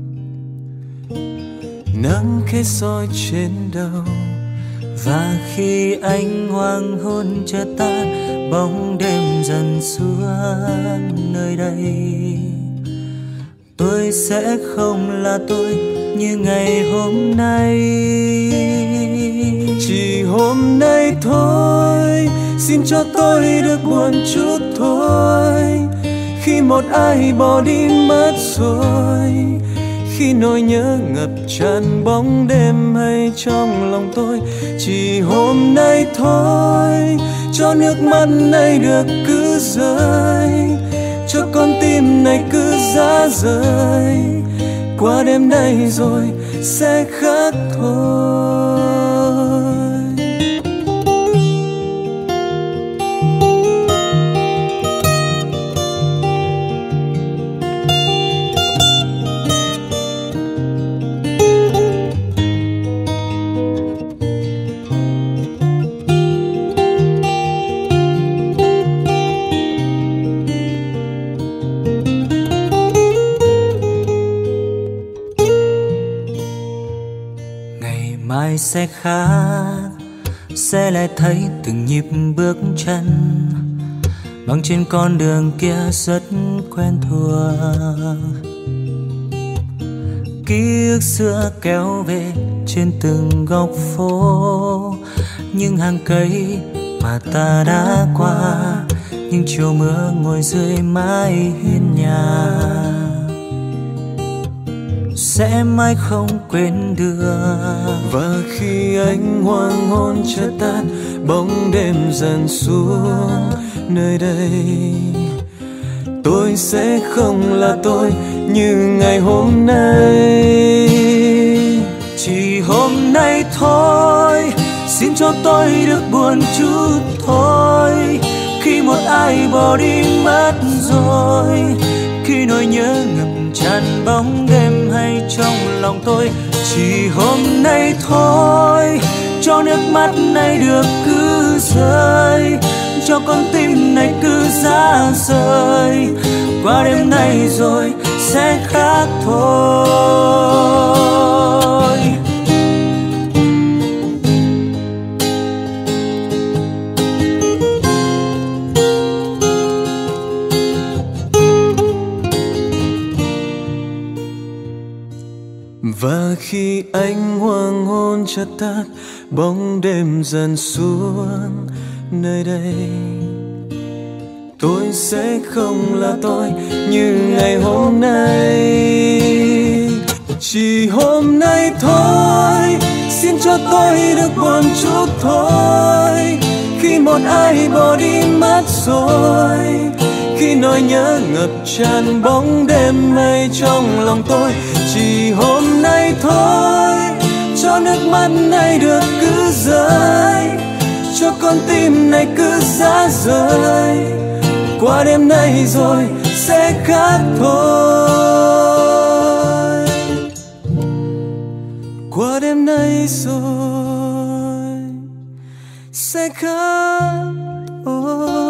Nắng khẽ soi trên đầu, và khi ánh hoàng hôn chợt tan, bóng đêm dần xuống nơi đây. Tôi sẽ không là tôi như ngày hôm nay. Chỉ hôm nay thôi, xin cho tôi được buồn chút thôi. Khi một ai bỏ đi mất rồi, khi nỗi nhớ ngập tràn bóng đêm hay trong lòng tôi. Chỉ hôm nay thôi, cho nước mắt này được cứ rơi, cho con tim này cứ giá rời. Qua đêm nay rồi sẽ khác thôi. Mai sẽ khác, sẽ lại thấy từng nhịp bước chân băng trên con đường kia rất quen thuộc. Ký ức xưa kéo về trên từng góc phố, những hàng cây mà ta đã qua, những chiều mưa ngồi dưới mái hiên nhà. Sẽ mãi không quên được. Và khi ánh hoàng hôn chợt tắt, bóng đêm dần xuống nơi đây, tôi sẽ không là tôi như ngày hôm nay. Chỉ hôm nay thôi, xin cho tôi được buồn chút thôi. Khi một ai bỏ đi mất rồi, khi nỗi nhớ ngập tràn bóng đêm hay trong lòng tôi. Chỉ hôm nay thôi, cho nước mắt này được cứ rơi, cho con tim này cứ ra rời. Qua đêm nay rồi sẽ khác thôi. Và khi ánh hoàng hôn chợt tắt, bóng đêm dần xuống nơi đây, tôi sẽ không là tôi như ngày hôm nay. Chỉ hôm nay thôi, xin cho tôi được buồn chút thôi. Khi một ai bỏ đi mất rồi, khi nỗi nhớ ngập tràn bóng đêm mây trong lòng tôi. Chỉ hôm nay thôi, cho nước mắt này được cứ rơi, cho con tim này cứ ra rời. Qua đêm nay rồi sẽ khác thôi. Qua đêm nay rồi sẽ khác thôi.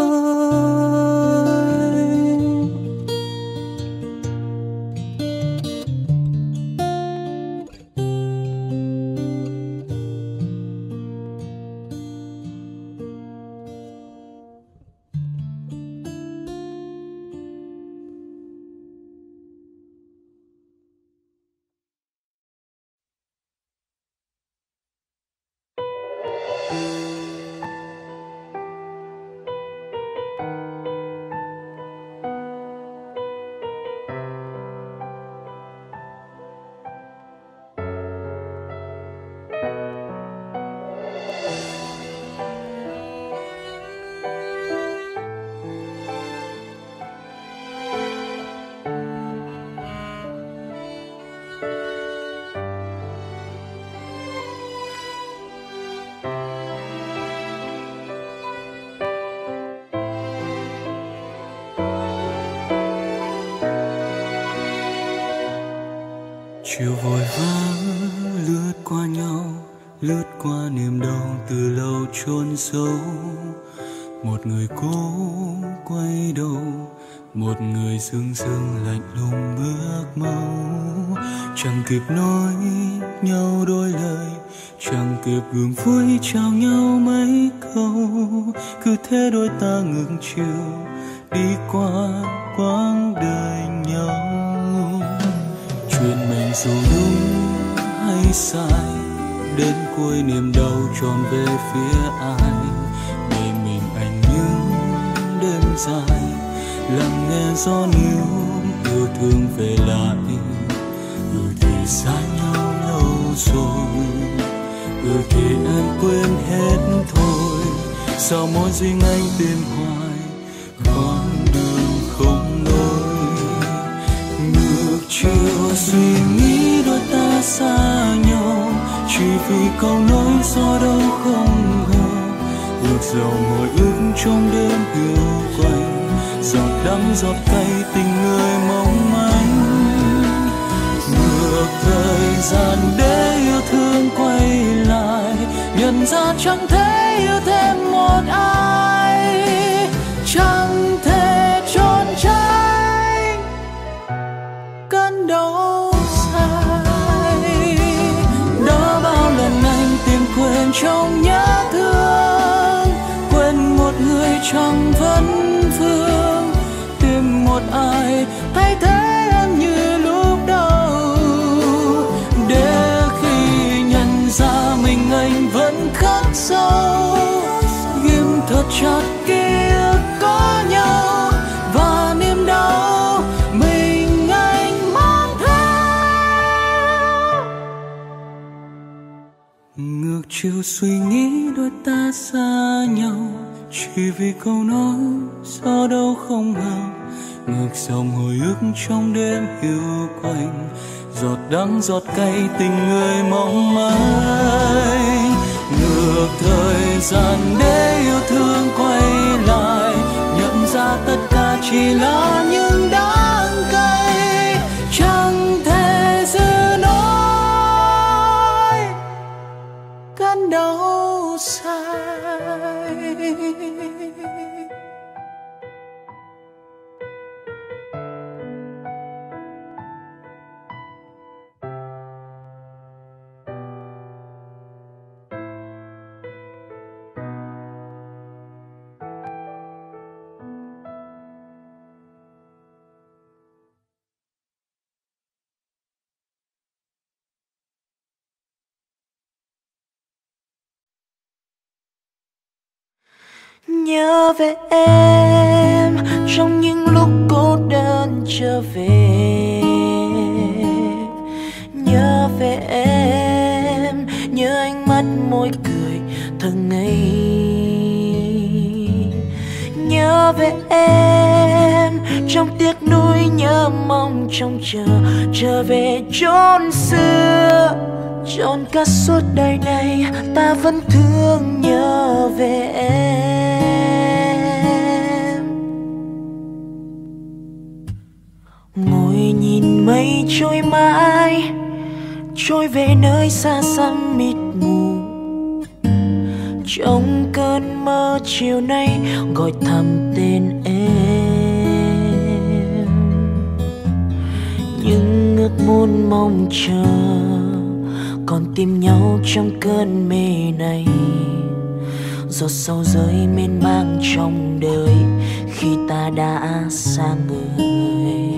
Chiều vội vã lướt qua nhau, lướt qua niềm đau từ lâu chôn sâu. Một người cố quay đầu, một người sương sương lạnh lùng bước mau. Chẳng kịp nói nhau đôi lời, chẳng kịp gượng vui chào nhau mấy câu. Cứ thế đôi ta ngược chiều đi qua quãng đời nhau. Chuyện mình dù đúng hay sai, đến cuối niềm đau tròn về phía ai. Để mình anh những đêm dài, lắng nghe gió níu yêu thương về lại. Thì xa nhau lâu rồi, thì em quên hết thôi. Sao mỗi riêng anh tìm hoài con đường không lối. Ngược chiều suy nghĩ đôi ta xa nhau, chỉ vì câu nói gió đâu không ngờ. Ngược dòng hồi ức trong đêm hiu quạnh, giọt đắng giọt cay tình người mong manh. Ngược thời gian để yêu thương quay lại, nhận ra chẳng thể yêu thêm một ai, chẳng thể trốn tránh cơn đau dài. Đã bao lần anh tìm quên trong nhớ thương, quên một người chẳng vấn vương, tìm một ai thay thế em như lúc đầu. Để khi nhận ra mình anh vẫn khắc sâu, ghim thật chặt ký ức có nhau và niềm đau mình anh mang theo. Ngược chiều suy nghĩ đôi ta xa nhau, chỉ vì câu nói gió đâu không ngờ. Ngược dòng hồi ức trong đêm hiu quạnh, giọt đắng giọt cay tình người mong manh. Ngược thời gian để yêu thương quay lại, nhận ra tất cả chỉ là những đắng cay, chẳng thể giữ nổi cơn đau. Nhớ về em trong những lúc cô đơn trở về. Nhớ về em, nhớ ánh mắt môi cười thường ngày. Nhớ về em trong tiếc nuối, nhớ mong trông chờ trở về chốn xưa. Trọn cả suốt đời này ta vẫn thương nhớ về em. Ngồi nhìn mây trôi mãi, trôi về nơi xa xăm mịt mù. Trong cơn mơ chiều nay gọi thầm tên em. Nhưng ước muốn mong chờ còn tìm nhau trong cơn mê này. Giọt sầu rơi mênh mang trong đời khi ta đã xa người.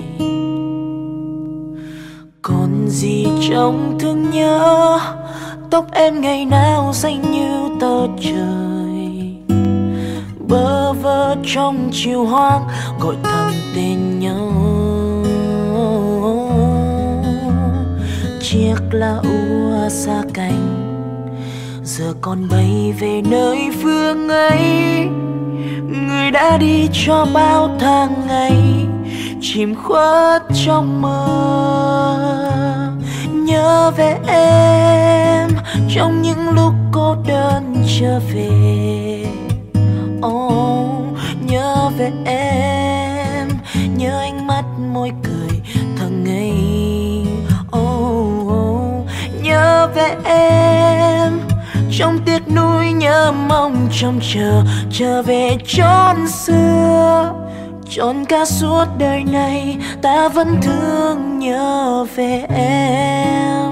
Còn gì trong thương nhớ, tóc em ngày nào xanh như tờ trời. Bơ vơ trong chiều hoang gọi thầm tên nhau. Chiếc lá úa xa cánh giờ còn bay về nơi phương ấy. Người đã đi cho bao tháng ngày chìm khuất trong mơ. Nhớ về em trong những lúc cô đơn trở về. Nhớ về em, nhớ ánh mắt môi cười thường ngày. Nhớ về em trong tiếc nuối, nhớ mong trông chờ trở về chốn xưa. Trọn cả suốt đời này ta vẫn thương nhớ về em.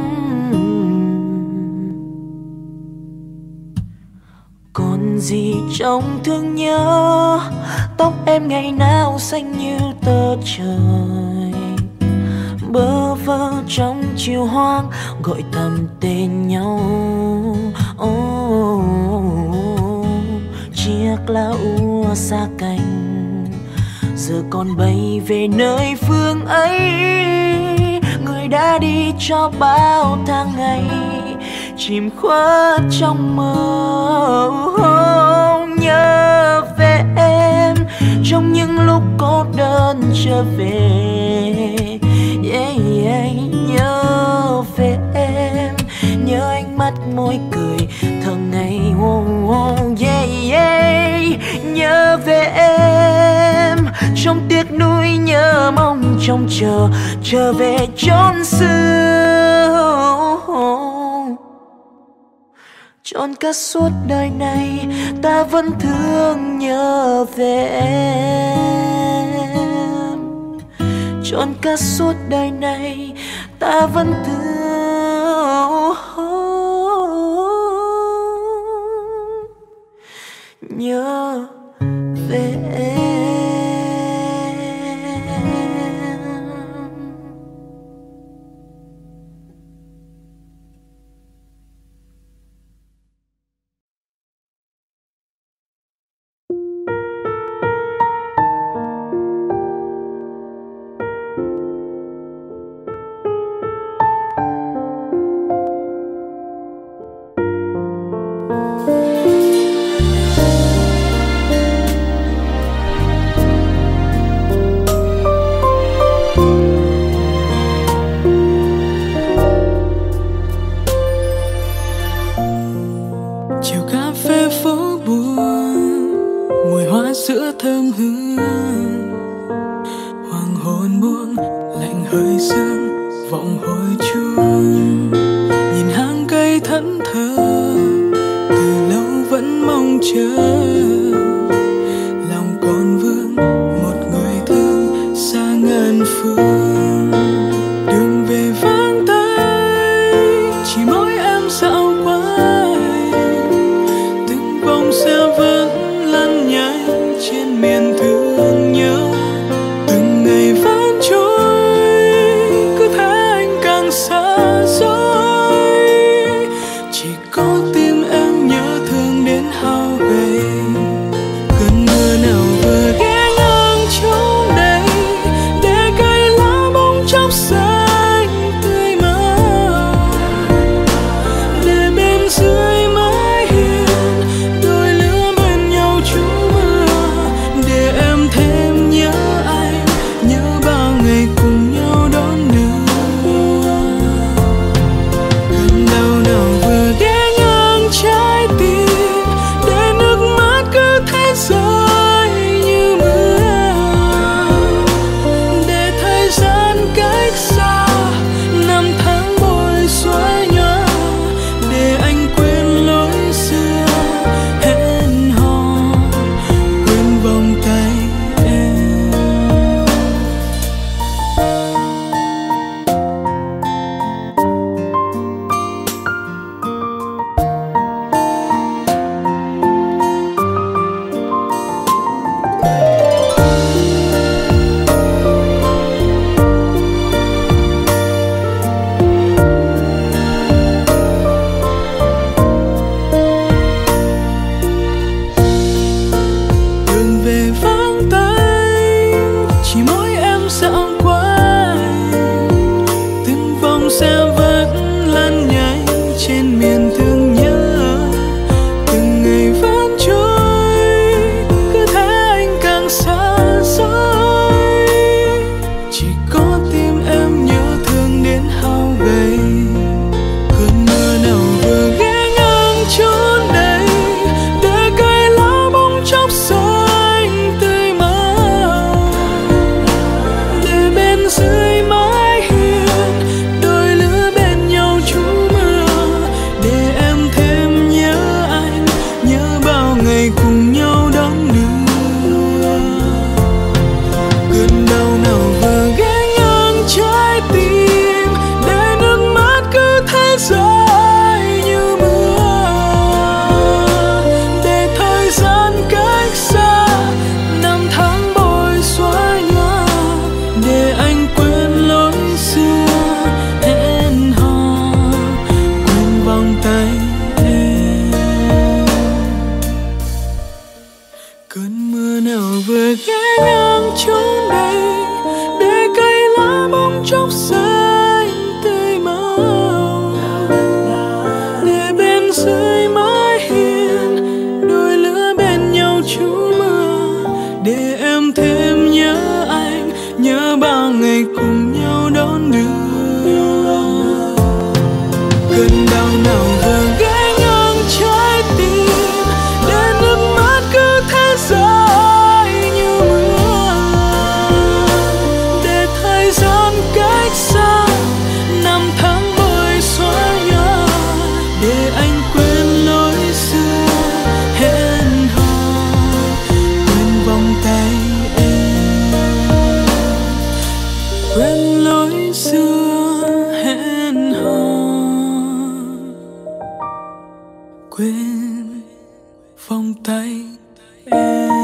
Còn gì trong thương nhớ, tóc em ngày nào xanh như tờ trời. Bơ vơ trong chiều hoang gọi thầm tên nhau. Chiếc lá úa xa cánh giờ còn bay về nơi phương ấy. Người đã đi cho bao tháng ngày chìm khuất trong mơ. Nhớ về em trong những lúc cô đơn trở về. Nhớ về em, nhớ ánh mắt môi cười thường ngày. Nhớ về em trong tiếc nuối, nhớ mong trông chờ trở về chốn xưa. Trọn cả suốt đời này ta vẫn thương nhớ về em. Trọn cả suốt đời này ta vẫn thương nhớ về em. Sữa thơm hương hoàng hôn buông lạnh hơi sương vọng hồi chuông. Nhìn hàng cây thẫn thờ từ lâu vẫn mong chờ. Lòng còn vương một người thương xa ngàn phương. Đường về vắng tay chỉ mỗi em dạo quanh. Từng vòng xe vẫn lăn nhanh trên miền thương nhớ. Từng ngày vẫn trôi cứ thế anh càng xa xôi. Chỉ có tim em nhớ thương đến hao gầy. mưa nào vừa ghé ngang chốn đây để cây lá bóng chốc xanh tươi màu, để bên dưới mái hiên đôi lứa bên nhau trú mưa, để em thêm nhớ anh, nhớ bao ngày cùng nhau đón đưa. Cơn đau nào vừa ghé ngang trái tim để nước mắt cứ thế rơi như mưa, để thời gian cách xa năm tháng vội xóa nhòa, để anh quên lối xưa hẹn hò, quên vòng tay em, quên lối xưa hẹn hò, quên vòng tay em.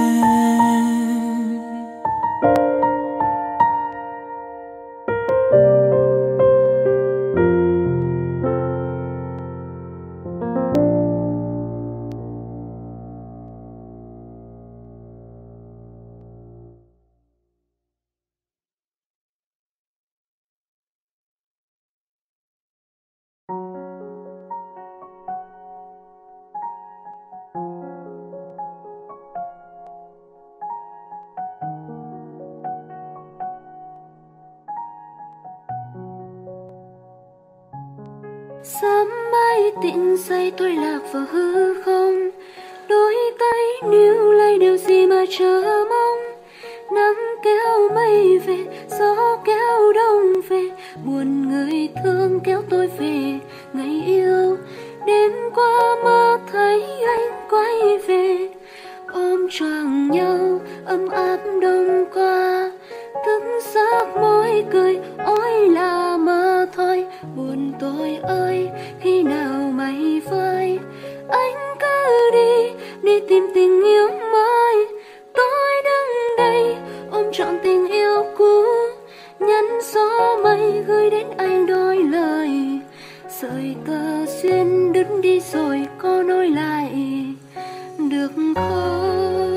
Sớm mai tỉnh dậy tôi lạc vào hư không, đôi tay níu lấy điều gì mà chờ mong. Nắng kéo mây về, gió kéo đông về, buồn người thương kéo tôi về ngày yêu. Đêm qua mơ thấy anh quay về, ôm choàng nhau ấm áp đông qua. Thức giấc môi cười, ôi là mơ thôi. Buồn tôi ơi, khi nào mây vơi, anh cứ đi, đi tìm tình yêu mới. Tôi đứng đây, ôm trọn tình yêu cũ, nhắn gió mây gửi đến anh đôi lời. Sợi tơ duyên đứt đi rồi, có nối lại được không?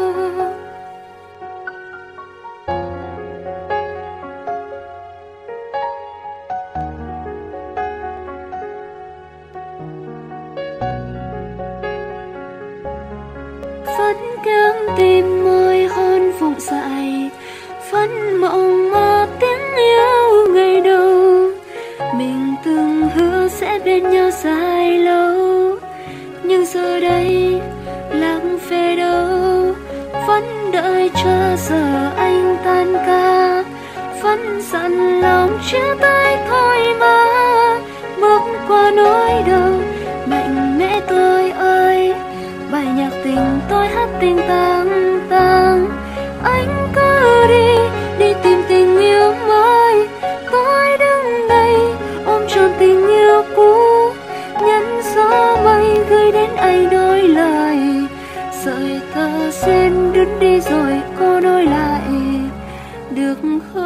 Vẫn kém tim môi hôn vùng dại, vẫn mộng mơ tiếng yêu ngày đầu. Mình từng hứa sẽ bên nhau dài lâu, nhưng giờ đây lặng về đâu. Vẫn đợi chờ giờ anh tan ca, vẫn dặn lòng chia tay thôi mà. Bước qua nỗi đau mạnh mẽ tôi ơi, bài nhạc tình tôi hát tình tang tang. Anh cứ đi, đi tìm tình yêu mới. Tôi đứng đây ôm trọn tình yêu cũ, nhắn gió mây gửi đến anh đôi lời. Sợi tơ duyên đứt đi rồi, có nối lại được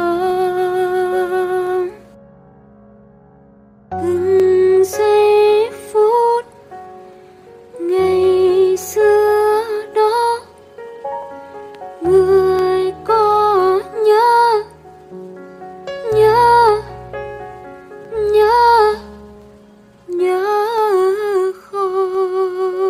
không? Từng giây phút ngày xưa đó, người có nhớ nhớ nhớ nhớ không?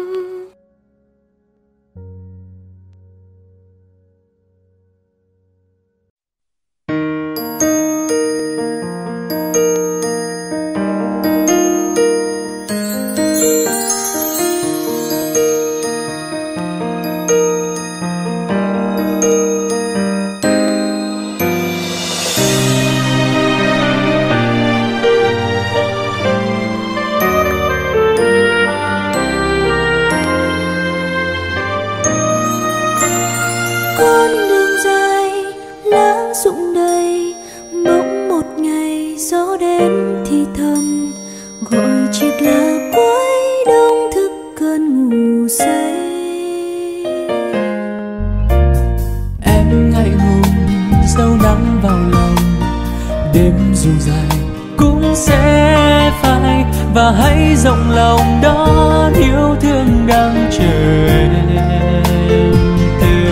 Con đường dài lá rụng đầy, bỗng một ngày gió đến thì thầm gọi chiếc lá cuối đông thức cơn ngủ say. Em ngại ngùng giấu nắng vào lòng, đêm dù dài cũng sẽ phai. Và hãy rộng lòng đón yêu thương đang chờ em từ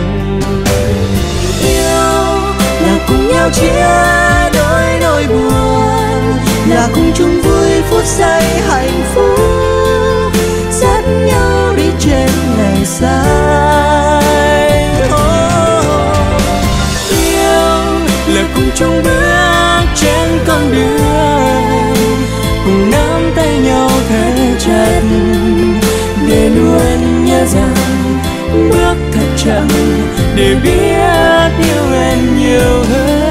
chia đôi nỗi buồn, là cùng chung vui phút giây hạnh phúc, dắt nhau đi trên ngày xanh. Yêu là cùng chung bước trên con đường, cùng nắm tay nhau thật chặt, để luôn nhớ rằng bước thật chậm, để biết yêu em nhiều hơn.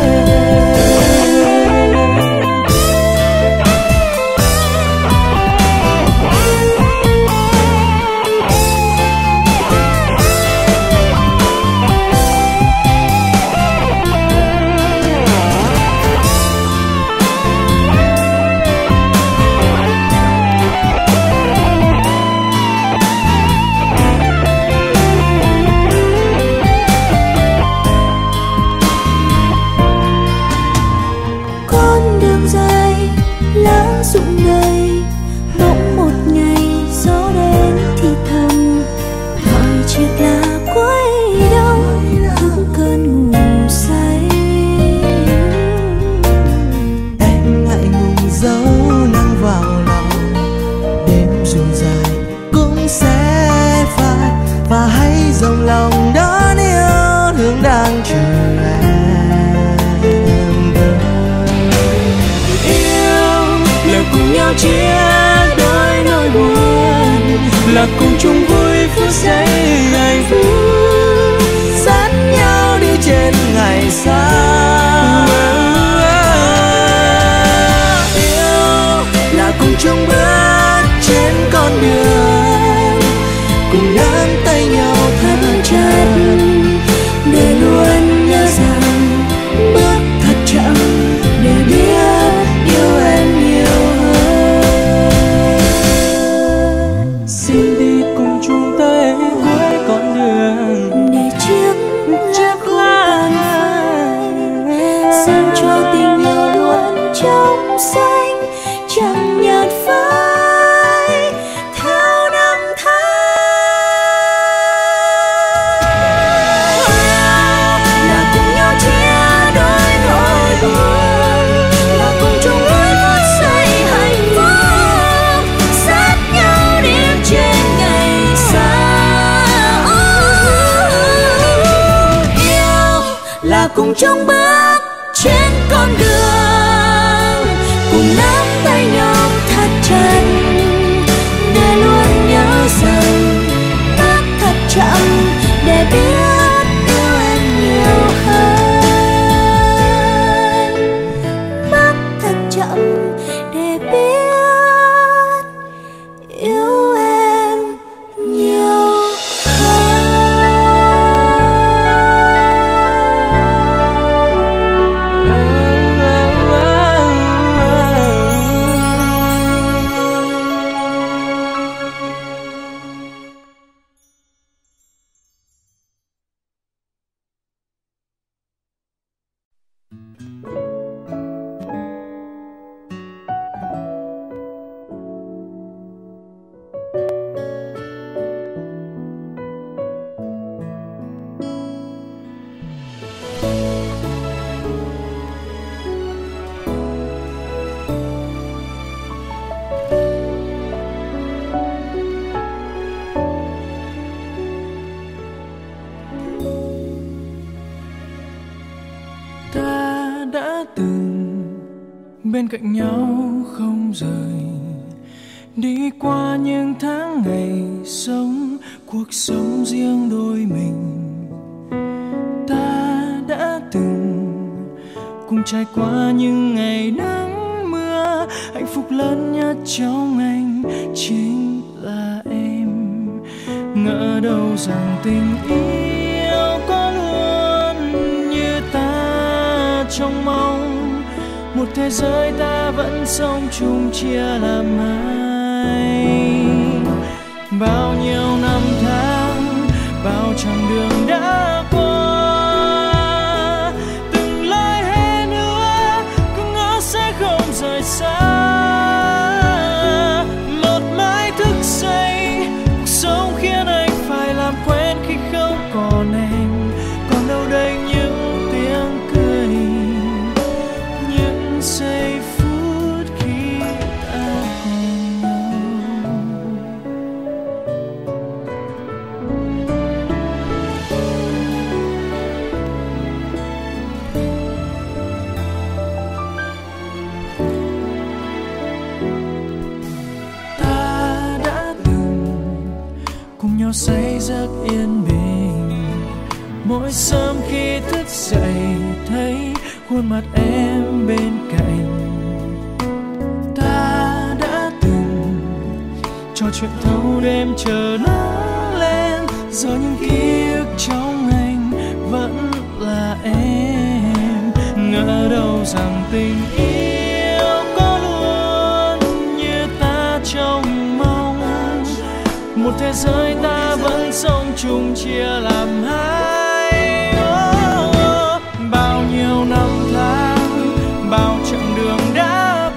Dòng lòng đón yêu thương đang chờ em. Yêu là cùng nhau chia đôi nỗi buồn, là cùng chung vui phút giây hạnh phúc, dắt nhau đi trên ngày xa. Yêu là cùng chung bước trên con đường, cùng nắm tay nhau thật chặt, để luôn nhớ rằng bước thật chậm, để biết yêu em nhiều hơn. Xin đi cùng chúng tới cuối con đường, để chiếc lá dành cho tình yêu luôn trong xanh, chẳng nhạt phai theo năm tháng. Cùng chung bước trên con đường, cùng nắm tay nhau thật chặt, để luôn nhớ rằng bước thật chậm, để biết yêu em nhiều hơn. Bước thật chậm để biết yêu em nhiều hơn. Bên cạnh nhau không rời, đi qua những tháng ngày sống cuộc sống riêng đôi mình. Ta đã từng cùng trải qua những ngày nắng mưa, hạnh phúc lớn nhất trong anh chính là em. Ngỡ đâu rằng tình yêu có luôn như ta trông mong, một thế giới ta vẫn sống chung chia làm hai. Bao nhiêu năm tháng, bao chặng đường đã qua, từng lời hẹn hứa cứ ngỡ sẽ không rời xa. Một mái thức dậy, cuộc sống khiến anh phải làm quen khi không còn em. Còn đâu đây những tiếng cười giấc yên bình. Mỗi sớm khi thức dậy thấy khuôn mặt em bên cạnh. Ta đã từng trò chuyện thâu đêm chờ nắng lên, giờ những ký ức trong anh vẫn là em. Ngỡ đâu rằng tình yêu có luôn như ta trông mong, một thế giới ta vẫn sống chung chia làm hai. Bao nhiêu năm tháng, bao chặng đường đã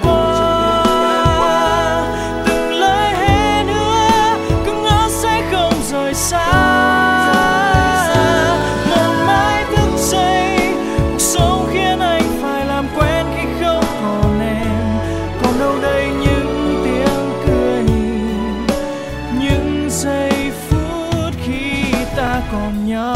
qua, từng lời hẹn ước cứ ngỡ sẽ không rời xa. Một mãi thức dậy, cuộc sống khiến anh phải làm quen khi không còn em. Còn đâu đây những tiếng cười, những giây phút khi ta còn nhau.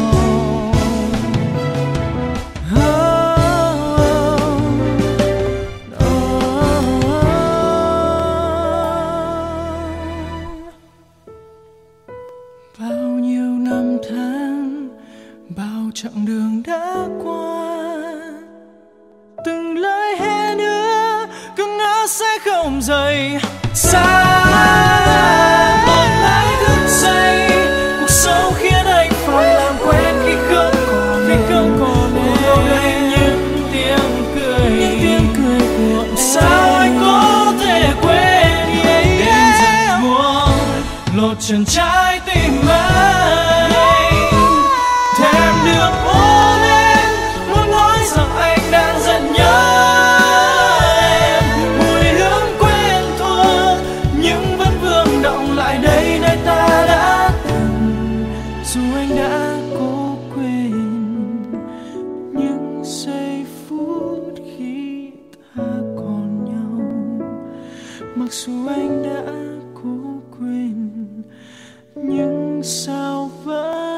Chặng đường đã qua, từng lời hẹn ước cứ ngỡ sẽ không rời xa. Một ngày thức dậy, cuộc sống khiến anh phải làm quen khi không còn em. Đâu đây những tiếng cười của sao anh có thể quên. Đêm dần buông lột trần trái tim anh. Thèm được ôm em, muốn nói rằng anh đang rất nhớ em. Mùi hương quen thuộc nhưng vẫn vương động lại đây nơi ta đã từng. Dù anh đã cố quên những giây phút khi ta còn nhau, mặc dù anh đã cố quên nhưng sao vẫn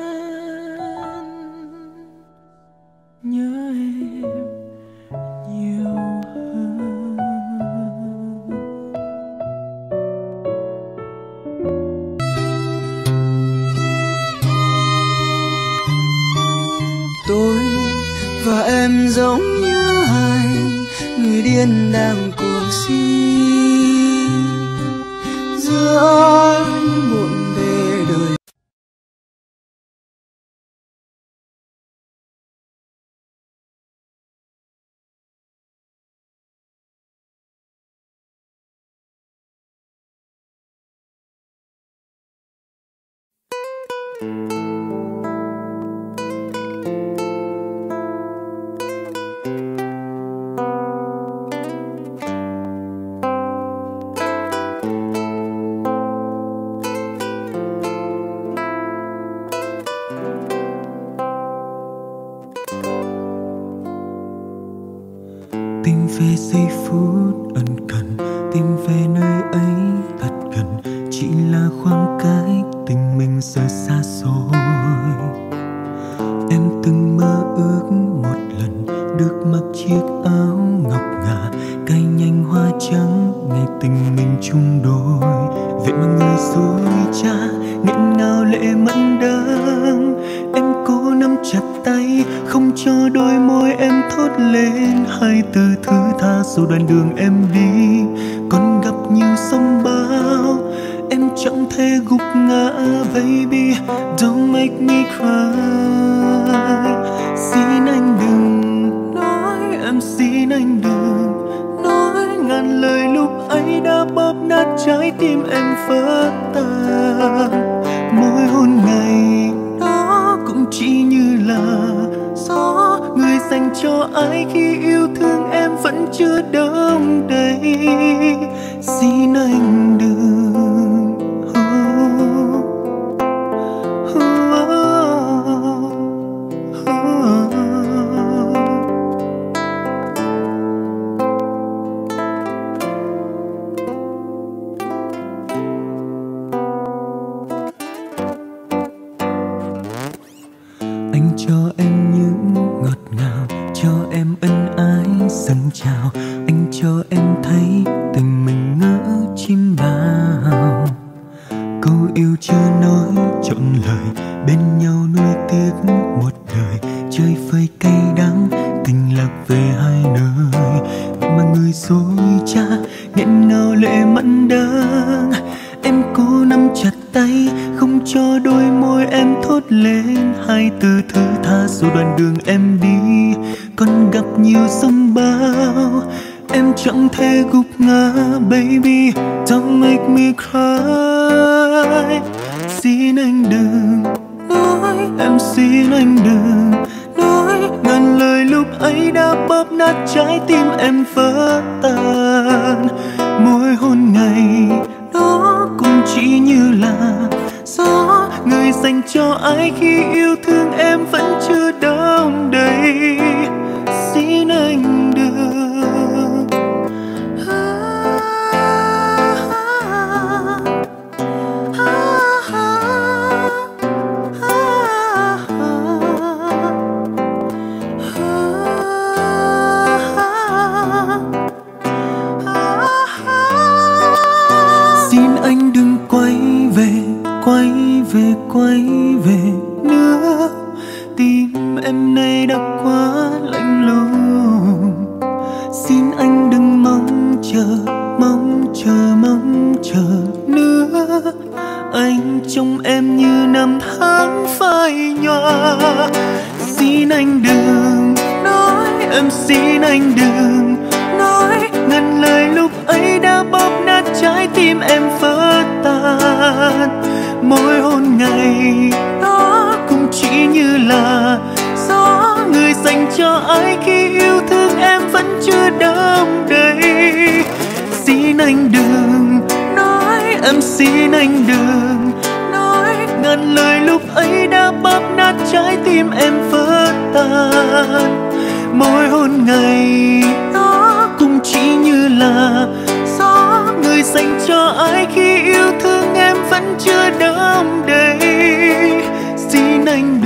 nhớ em nhiều hơn. Tôi và em giống như hai người điên đang cuồng si giữa muộn về đời. Tìm về giây phút ân cần, tìm về nơi ấy thật gần, chỉ là khoảng cách tình mình giờ xa xôi. Em từng mơ ước một lần được mặc chiếc áo ngọc ngà, cài nhành hoa trắng ngày tình mình chung đôi. Vậy mà người dối trá nghẹn ngào lệ mẫn đắng, em cố nắm chặt tay không cho đôi môi em thốt lên hai từ thứ tha. Dù đoạn đường em đi còn gặp nhiều sóng bão, em chẳng thể gục ngã. Baby don't make me cry. Xin anh đừng nói, em xin anh đừng nói ngàn lời lúc ấy đã bóp nát trái tim em vỡ tan. Mỗi hôn ngày đó cũng chỉ như là gió người dành cho ai khi yêu thương em vẫn chưa đong đầy. Xin anh đừng anh cho em những ngọt ngào, cho em ân ái dâng trào. Anh cho em thấy tình mình ngỡ chim bao, câu yêu chưa nói cho một đời chơi vơi cay đắng, tình lạc về hai nơi mà người dối trá nghẹn ngào lệ mặn đắng. Em cố nắm chặt tay không cho đôi môi em thốt lên hai từ thứ tha, dù đoạn đường em đi còn gặp nhiều sông bão. Em chẳng thể gục ngã baby, don't make me cry. Xin anh đừng nói, em xin anh đừng nói ngàn lời lúc ấy đã bóp nát trái tim em vỡ tan. Mỗi hôn ngày đó cũng chỉ như là gió người dành cho ai khi yêu thương em vẫn chưa đong đầy. Xin anh đừng. Xin anh đừng quay về nữa, tim em nay đã quá lạnh lùng. Xin anh đừng mong chờ nữa. Anh trông em như năm tháng phai nhòa. Xin anh đừng nói, em xin anh đừng nói ngàn lời lúc ấy đã bóp nát trái tim em vỡ tan. Mỗi hôn ngày đó cũng chỉ như là gió người dành cho ai khi yêu thương em vẫn chưa đong đầy. Xin anh đừng nói, em xin anh đừng nói ngàn lời lúc ấy đã bóp nát trái tim em vỡ tan. Mỗi hôn ngày đó cũng chỉ như là gió người dành cho ai khi yêu thương em vẫn chưa đong đầy. Xin anh